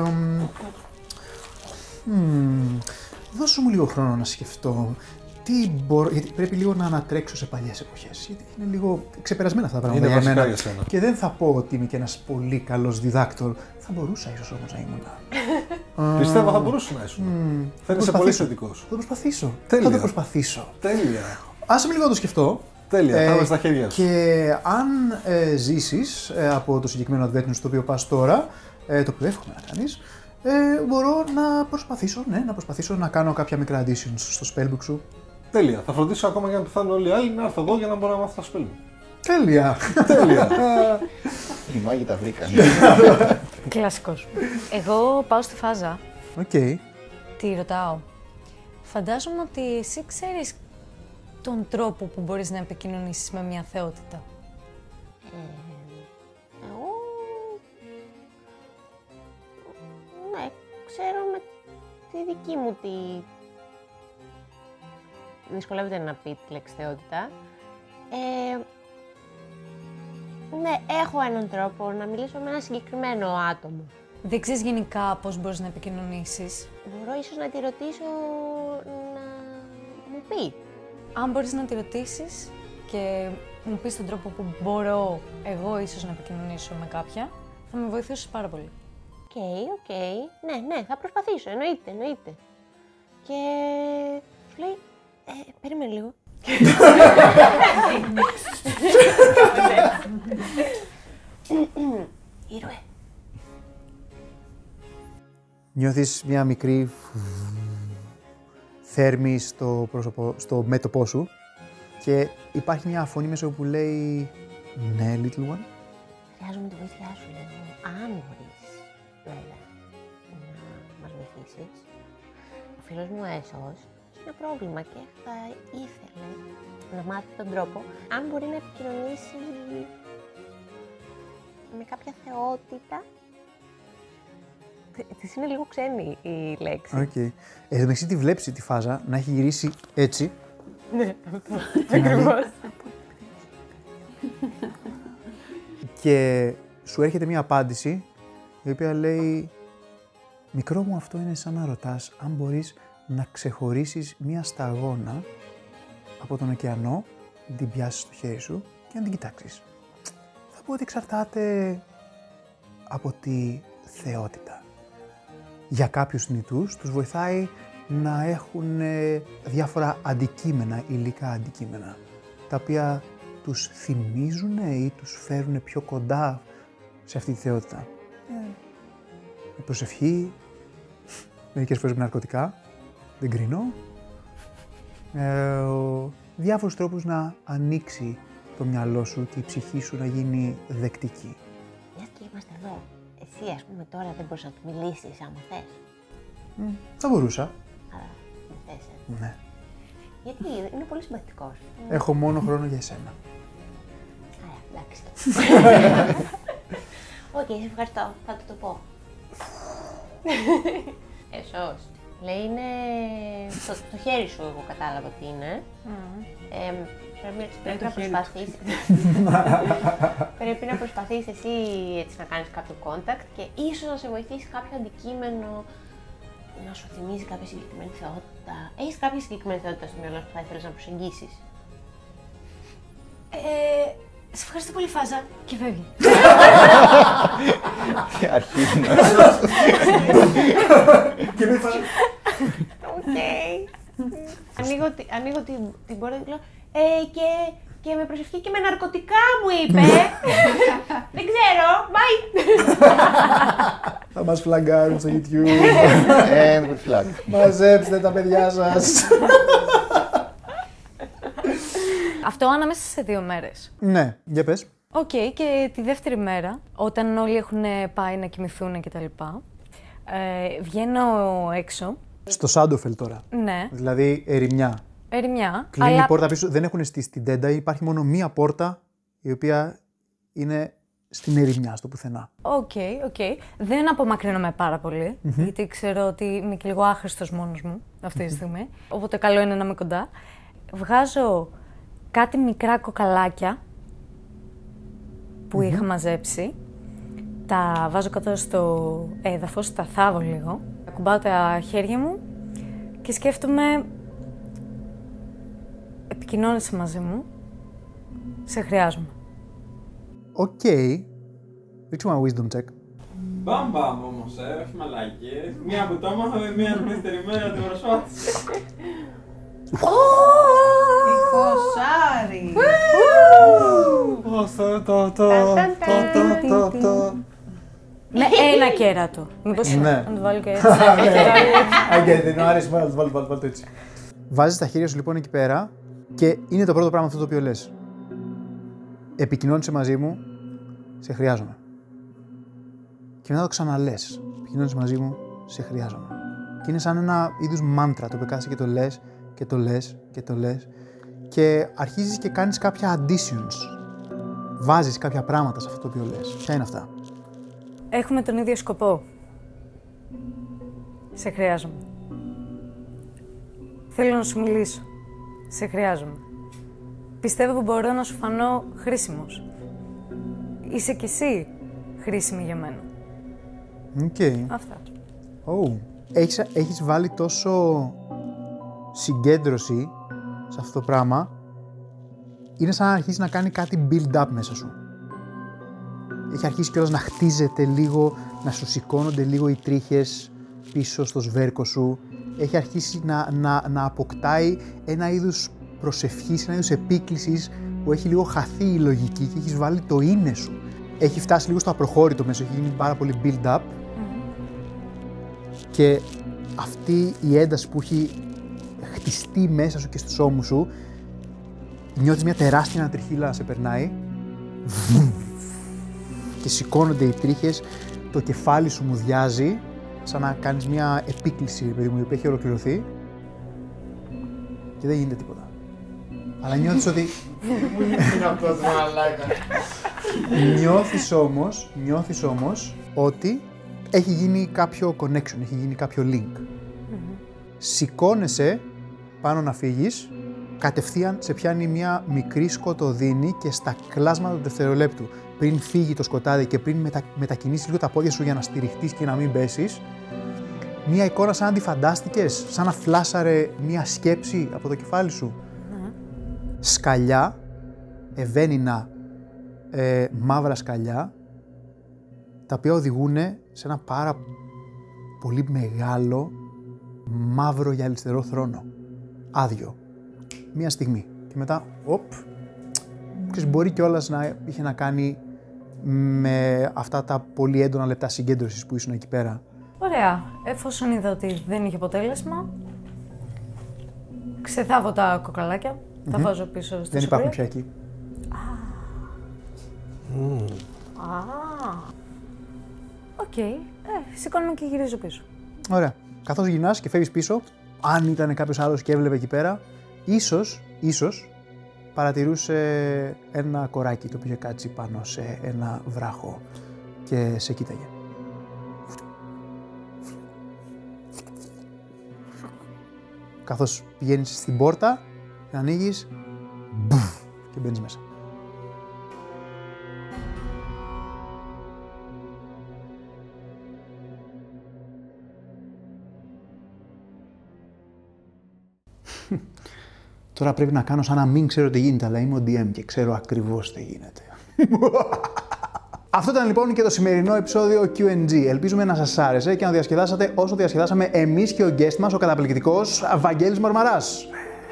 [SPEAKER 1] hmm, δώσου μου λίγο χρόνο να σκεφτώ. Τι μπορώ, γιατί πρέπει λίγο να ανατρέξω σε παλιές εποχές, γιατί είναι λίγο ξεπερασμένα αυτά τα πράγματα
[SPEAKER 5] είναι
[SPEAKER 1] για μένα.
[SPEAKER 5] για σένα.
[SPEAKER 1] Και δεν θα πω ότι είμαι και ένας πολύ καλός διδάκτορ. Θα μπορούσα ίσως όμως να ήμουν.
[SPEAKER 5] Πιστεύω θα μπορούσε να ήσουν.
[SPEAKER 1] Mm,
[SPEAKER 5] θα είσαι πολύ θετικός.
[SPEAKER 1] Θα το προσπαθήσω.
[SPEAKER 5] Τέλεια.
[SPEAKER 1] Θα το προσπαθήσω.
[SPEAKER 5] Τέλεια.
[SPEAKER 1] Άσε με λίγο να το σκεφτώ.
[SPEAKER 5] Τέλεια,
[SPEAKER 1] Ε,
[SPEAKER 5] θα είμαι στα χέρια σου.
[SPEAKER 1] Και αν ε, ζήσεις ε, από το συγκεκριμένο adventure στο οποίο πας τώρα, ε, το οποίο εύχομαι να κάνεις, ε, μπορώ να προσπαθήσω, ναι, να προσπαθήσω να κάνω κάποια μικρά additions στο spellbook σου.
[SPEAKER 5] Τέλεια. Θα φροντίσω ακόμα για να πεθάνουν όλοι οι άλλοι να έρθω εγώ για να μπορώ να μάθω τα spellbook.
[SPEAKER 1] Τέλεια.
[SPEAKER 5] Τέλεια.
[SPEAKER 7] Οι μάγοι τα βρήκαν.
[SPEAKER 6] Κλασικός. Εγώ πάω στη φάζα.
[SPEAKER 1] Οκ. Okay.
[SPEAKER 6] Τι ρωτάω. Φαντάζομαι ότι εσύ ξέρεις τον τρόπο που μπορείς να επικοινωνήσεις με μια θεότητα.
[SPEAKER 4] Ε, εγώ... Ναι, ξέρω με τη δική μου τη... Δυσκολεύεται να πει τη λέξη θεότητα. Ε, ναι, έχω έναν τρόπο να μιλήσω με ένα συγκεκριμένο άτομο.
[SPEAKER 6] Δεν ξέρεις γενικά πώς μπορείς να επικοινωνήσεις.
[SPEAKER 4] Μπορώ ίσως να τη ρωτήσω να μου πει.
[SPEAKER 6] Αν μπορείς να τη ρωτήσεις και μου πεις τον τρόπο που μπορώ εγώ ίσως να επικοινωνήσω με κάποια, θα με βοηθήσεις πάρα πολύ.
[SPEAKER 4] Οκ, okay, οκ. Okay. Ναι, ναι, θα προσπαθήσω. Εννοείται, εννοείται. Και σου λέει, ε, περίμενε λίγο. Ήρωε.
[SPEAKER 1] Νιώθεις μια μικρή θέρμη στο, πρόσωπο, στο μέτωπό σου και υπάρχει μια φωνή μέσα που λέει «Ναι, little one».
[SPEAKER 4] Χρειάζομαι τη βοήθειά σου λίγο. Αν μπορείς, βέβαια, να μας βοηθήσεις. Ο φίλος μου Έσος έχει ένα πρόβλημα και θα ήθελε να μάθει τον τρόπο αν μπορεί να επικοινωνήσει με κάποια θεότητα. Της είναι λίγο ξένη η λέξη.
[SPEAKER 1] Οκ. Okay. Εν τω μεταξύ τη βλέπεις τη φάζα να έχει γυρίσει έτσι.
[SPEAKER 4] Ναι, αυτό. Ακριβώς.
[SPEAKER 1] Και σου έρχεται μια απάντηση η οποία λέει «Μικρό μου, αυτό είναι σαν να ρωτάς αν μπορείς να ξεχωρίσεις μια σταγόνα από τον ωκεανό, να την πιάσεις στο χέρι σου και να την κοιτάξεις». Θα πω ότι εξαρτάται από τη θεότητα. Για κάποιους θνητούς τους βοηθάει να έχουν διάφορα αντικείμενα, υλικά αντικείμενα, τα οποία τους θυμίζουν ή τους φέρουν πιο κοντά σε αυτή τη θεότητα. Ε, η προσευχή, μερικές φορές με ναρκωτικά, δεν κρίνω. Ε, διάφορους τρόπους να ανοίξει το μυαλό σου και η ψυχή σου να γίνει δεκτική.
[SPEAKER 4] Μιας και είμαστε εδώ, εσύ ας πούμε τώρα δεν μπορείς να του μιλήσεις άμα θες.
[SPEAKER 1] Mm, θα μπορούσα.
[SPEAKER 4] Άρα, δεν θες, ε.
[SPEAKER 1] Ναι.
[SPEAKER 4] Γιατί είναι πολύ συμπαθητικός.
[SPEAKER 1] Έχω μόνο χρόνο για εσένα.
[SPEAKER 4] Άρα, εντάξει. εντάξει. Οκ, σε ευχαριστώ. Θα του το πω. Εσώς. Λέει είναι στο, στο χέρι σου, εγώ κατάλαβα τι είναι. Mm. Ε, πρέπει, πρέπει να προσπαθείς. πρέπει να προσπαθείς εσύ έτσι να κάνεις κάποιο contact και ίσως να σε βοηθήσει κάποιο αντικείμενο να σου θυμίζει κάποια συγκεκριμένη θεότητα. Έχεις κάποια συγκεκριμένη θεότητα στο μυαλό σου που θα ήθελες να προσεγγίσεις?
[SPEAKER 6] Ε, σε ευχαριστώ πολύ, Φάζα. Και φεύγει.
[SPEAKER 7] Και αρχίζει να...
[SPEAKER 1] Και με φάζα.
[SPEAKER 4] Οκ. Ανοίγω, τη- ανοίγω την, την πόρτα και λέω ε, και, και με προσευχή και με ναρκωτικά μου είπε. Δεν ξέρω, bye.
[SPEAKER 1] Θα μας φλαγκάρουν στο YouTube.
[SPEAKER 7] And with flag.
[SPEAKER 1] Μαζέψτε τα παιδιά σας.
[SPEAKER 6] Αυτό ανάμεσα σε δύο μέρες.
[SPEAKER 1] Ναι, για πες.
[SPEAKER 6] Οκ, και τη δεύτερη μέρα, όταν όλοι έχουν πάει να κοιμηθούν και τα λοιπά, ε, βγαίνω έξω.
[SPEAKER 1] Στο Σάντοφελ τώρα.
[SPEAKER 6] Ναι,
[SPEAKER 1] Δηλαδή ερημιά.
[SPEAKER 6] ερημιά.
[SPEAKER 1] Κλείνει
[SPEAKER 6] αλλά...
[SPEAKER 1] η πόρτα πίσω. Δεν έχουν στήσει την τέντα. Υπάρχει μόνο μία πόρτα η οποία είναι στην ερημιά, στο πουθενά.
[SPEAKER 6] Οκ, οκ. Δεν απομακρύνομαι πάρα πολύ, mm-hmm. γιατί ξέρω ότι είμαι και λίγο άχρηστος μόνος μου αυτή τη στιγμή. Οπότε καλό είναι να είμαι κοντά. Βγάζω κάτι μικρά κοκαλάκια που mm-hmm. είχα μαζέψει. Τα βάζω κάτω στο έδαφος, τα θάβω λίγο. Ακουμπάω τα χέρια μου και σκέφτομαι, επικοινώνησε μαζί μου, σε χρειάζομαι.
[SPEAKER 1] Οκ. Ρίξου ένα wisdom check.
[SPEAKER 9] Μπαμ μπαμ όμως, ε, όχι μαλάκες. Μία που το έμαθα, μία την δεύτερη μέρα την προσπάθησε.
[SPEAKER 2] Εικοσάρι!
[SPEAKER 6] Με ένα κέρατο. Μήπως
[SPEAKER 1] Ναι.
[SPEAKER 6] να το βάλω και έτσι.
[SPEAKER 1] Αγγέλ, δεν άρεσε, βάλω το, βάλω το έτσι. Βάζεις τα χέρια σου λοιπόν εκεί πέρα και είναι το πρώτο πράγμα αυτό το οποίο λες. Επικοινώνησε μαζί μου, σε χρειάζομαι. Και μετά το ξαναλες. Επικοινώνησε μαζί μου, σε χρειάζομαι. Και είναι σαν ένα είδους μάντρα το οποίο κάθεσαι και το λες και το λες και το λες και αρχίζεις και κάνεις κάποια additions. Βάζεις κάποια πράγματα σε αυτό το οποίο λες. Ποια είναι αυτά?
[SPEAKER 6] Έχουμε τον ίδιο σκοπό. Σε χρειάζομαι. Θέλω να σου μιλήσω. Σε χρειάζομαι. Πιστεύω που μπορώ να σου φανώ χρήσιμος. Είσαι κι εσύ χρήσιμη για μένα.
[SPEAKER 1] Οκ. Okay.
[SPEAKER 6] Αυτά.
[SPEAKER 1] Oh. Έχεις, έχεις βάλει τόσο συγκέντρωση σε αυτό το πράγμα, είναι σαν να αρχίσει να κάνει κάτι build-up μέσα σου. Έχει αρχίσει κιόλας να χτίζεται λίγο, να σου σηκώνονται λίγο οι τρίχες πίσω στο σβέρκο σου. Έχει αρχίσει να, να, να αποκτάει ένα είδους προσευχής, ένα είδους επίκλησης που έχει λίγο χαθεί η λογική και έχεις βάλει το είναι σου. Έχει φτάσει λίγο στο απροχώρητο μέσα, έχει γίνει πάρα πολύ build-up. Mm-hmm. Και αυτή η ένταση που έχει χτιστεί μέσα σου και στους ώμους σου, νιώθεις μια τεράστια ανατριχύλα να σε περνάει και σηκώνονται οι τρίχες, το κεφάλι σου μουδιάζει, σαν να κάνεις μια επίκληση, παιδί μου, η οποία έχει ολοκληρωθεί και δεν γίνεται τίποτα. Αλλά νιώθεις ότι... νιώθεις όμως, νιώθεις όμως ότι έχει γίνει κάποιο connection, έχει γίνει κάποιο link. Mm-hmm. Σηκώνεσαι πάνω να φύγεις, κατευθείαν σε πιάνει μια μικρή σκοτωδίνη και στα κλάσματα του δευτερολέπτου, πριν φύγει το σκοτάδι και πριν μετα... μετακινήσεις λίγο τα πόδια σου για να στηριχτείς και να μην πέσεις, μια εικόνα σαν να τη φαντάστηκες, σαν να φλάσαρε μια σκέψη από το κεφάλι σου. Mm-hmm. Σκαλιά, ευαίνινα ε, μαύρα σκαλιά, τα οποία οδηγούν σε ένα πάρα πολύ μεγάλο μαύρο γυαλιστερό θρόνο. Άδειο. Μία στιγμή. Και μετά, οπ, ξέρεις, μπορεί κιόλας να είχε να κάνει με αυτά τα πολύ έντονα λεπτά συγκέντρωσης που ήσουν εκεί πέρα.
[SPEAKER 6] Ωραία. Εφόσον είδα ότι δεν είχε αποτέλεσμα, ξεθάβω τα κοκαλάκια, mm-hmm. τα βάζω πίσω στο
[SPEAKER 1] Δεν υπάρχουν πια εκεί.
[SPEAKER 6] Mm. Α. Οκ. Ε, σηκώνομαι και γυρίζω πίσω.
[SPEAKER 1] Ωραία. Καθώς γυρνάς και φεύγεις πίσω, αν ήταν κάποιος άλλος και έβλεπε εκεί πέρα, ίσως, ίσως παρατηρούσε ένα κοράκι το οποίο είχε κάτσει πάνω σε ένα βράχο και σε κοίταγε. Καθώς πηγαίνεις στην πόρτα, την ανοίγεις και μπαίνεις μέσα. Τώρα πρέπει να κάνω σαν να μην ξέρω τι γίνεται, αλλά είμαι ο ντι εμ και ξέρω ακριβώς τι γίνεται. Αυτό ήταν λοιπόν και το σημερινό επεισόδιο κιου εν τζι. Ελπίζουμε να σας άρεσε και να διασκεδάσατε όσο διασκεδάσαμε εμείς και ο guest μας, ο καταπληκτικός Βαγγέλης Μαρμαράς.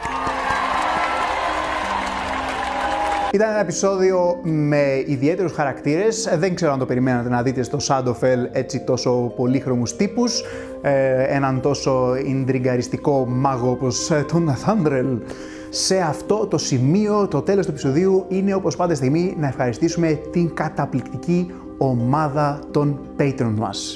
[SPEAKER 1] Ήταν ένα επεισόδιο με ιδιαίτερους χαρακτήρες. Δεν ξέρω αν το περιμένατε να δείτε στο Shadowfell έτσι τόσο πολύχρωμους τύπους. Ε, έναν τόσο ιντριγκαριστικό μάγο όπως τον Nathaniel. Σε αυτό το σημείο, το τέλος του επεισοδίου, είναι όπως πάντα στιγμή να ευχαριστήσουμε την καταπληκτική ομάδα των Patreon μας.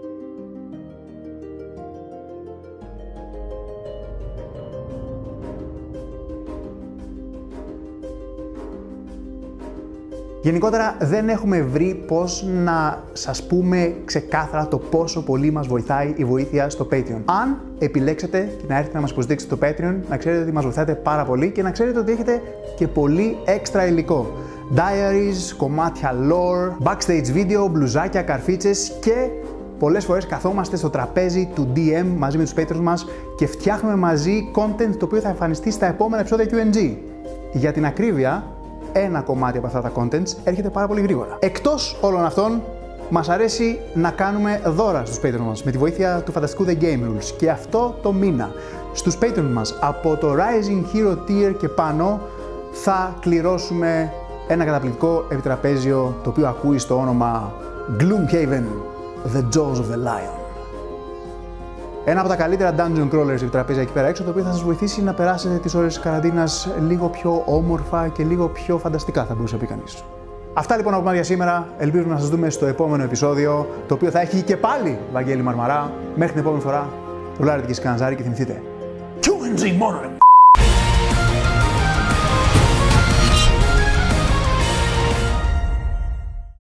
[SPEAKER 1] Γενικότερα δεν έχουμε βρει πώς να σας πούμε ξεκάθαρα το πόσο πολύ μας βοηθάει η βοήθεια στο Patreon. Αν επιλέξετε και να έρθετε να μας υποστηρίξετε στο Patreon, να ξέρετε ότι μας βοηθάτε πάρα πολύ και να ξέρετε ότι έχετε και πολύ έξτρα υλικό. Diaries, κομμάτια lore, backstage video, μπλουζάκια, καρφίτσες και πολλές φορές καθόμαστε στο τραπέζι του ντι εμ μαζί με τους Patreons μας και φτιάχνουμε μαζί content το οποίο θα εμφανιστεί στα επόμενα επεισόδια κιου εν τζι. Για την ακρίβεια, ένα κομμάτι από αυτά τα contents έρχεται πάρα πολύ γρήγορα. Εκτός όλων αυτών, μας αρέσει να κάνουμε δώρα στους Patreon μας με τη βοήθεια του φανταστικού The Game Rules και αυτό το μήνα στους Patreon μας από το Rising Hero Tier και πάνω θα κληρώσουμε ένα καταπληκτικό επιτραπέζιο το οποίο ακούει στο όνομα Gloomhaven, The Jaws of the Lion. Ένα από τα καλύτερα dungeon crawlers επιτραπέζια εκεί πέρα έξω, το οποίο θα σας βοηθήσει να περάσετε τις ώρες της καραντίνας λίγο πιο όμορφα και λίγο πιο φανταστικά, θα μπορούσε να πει κανείς. Αυτά λοιπόν από εμάς για σήμερα. Ελπίζουμε να σας δούμε στο επόμενο επεισόδιο, το οποίο θα έχει και πάλι Βαγγέλη Μαρμαρά. Μέχρι την επόμενη φορά, ρουλάρετε και σκανζάρι και θυμηθείτε. κιου εν τζι μόνο!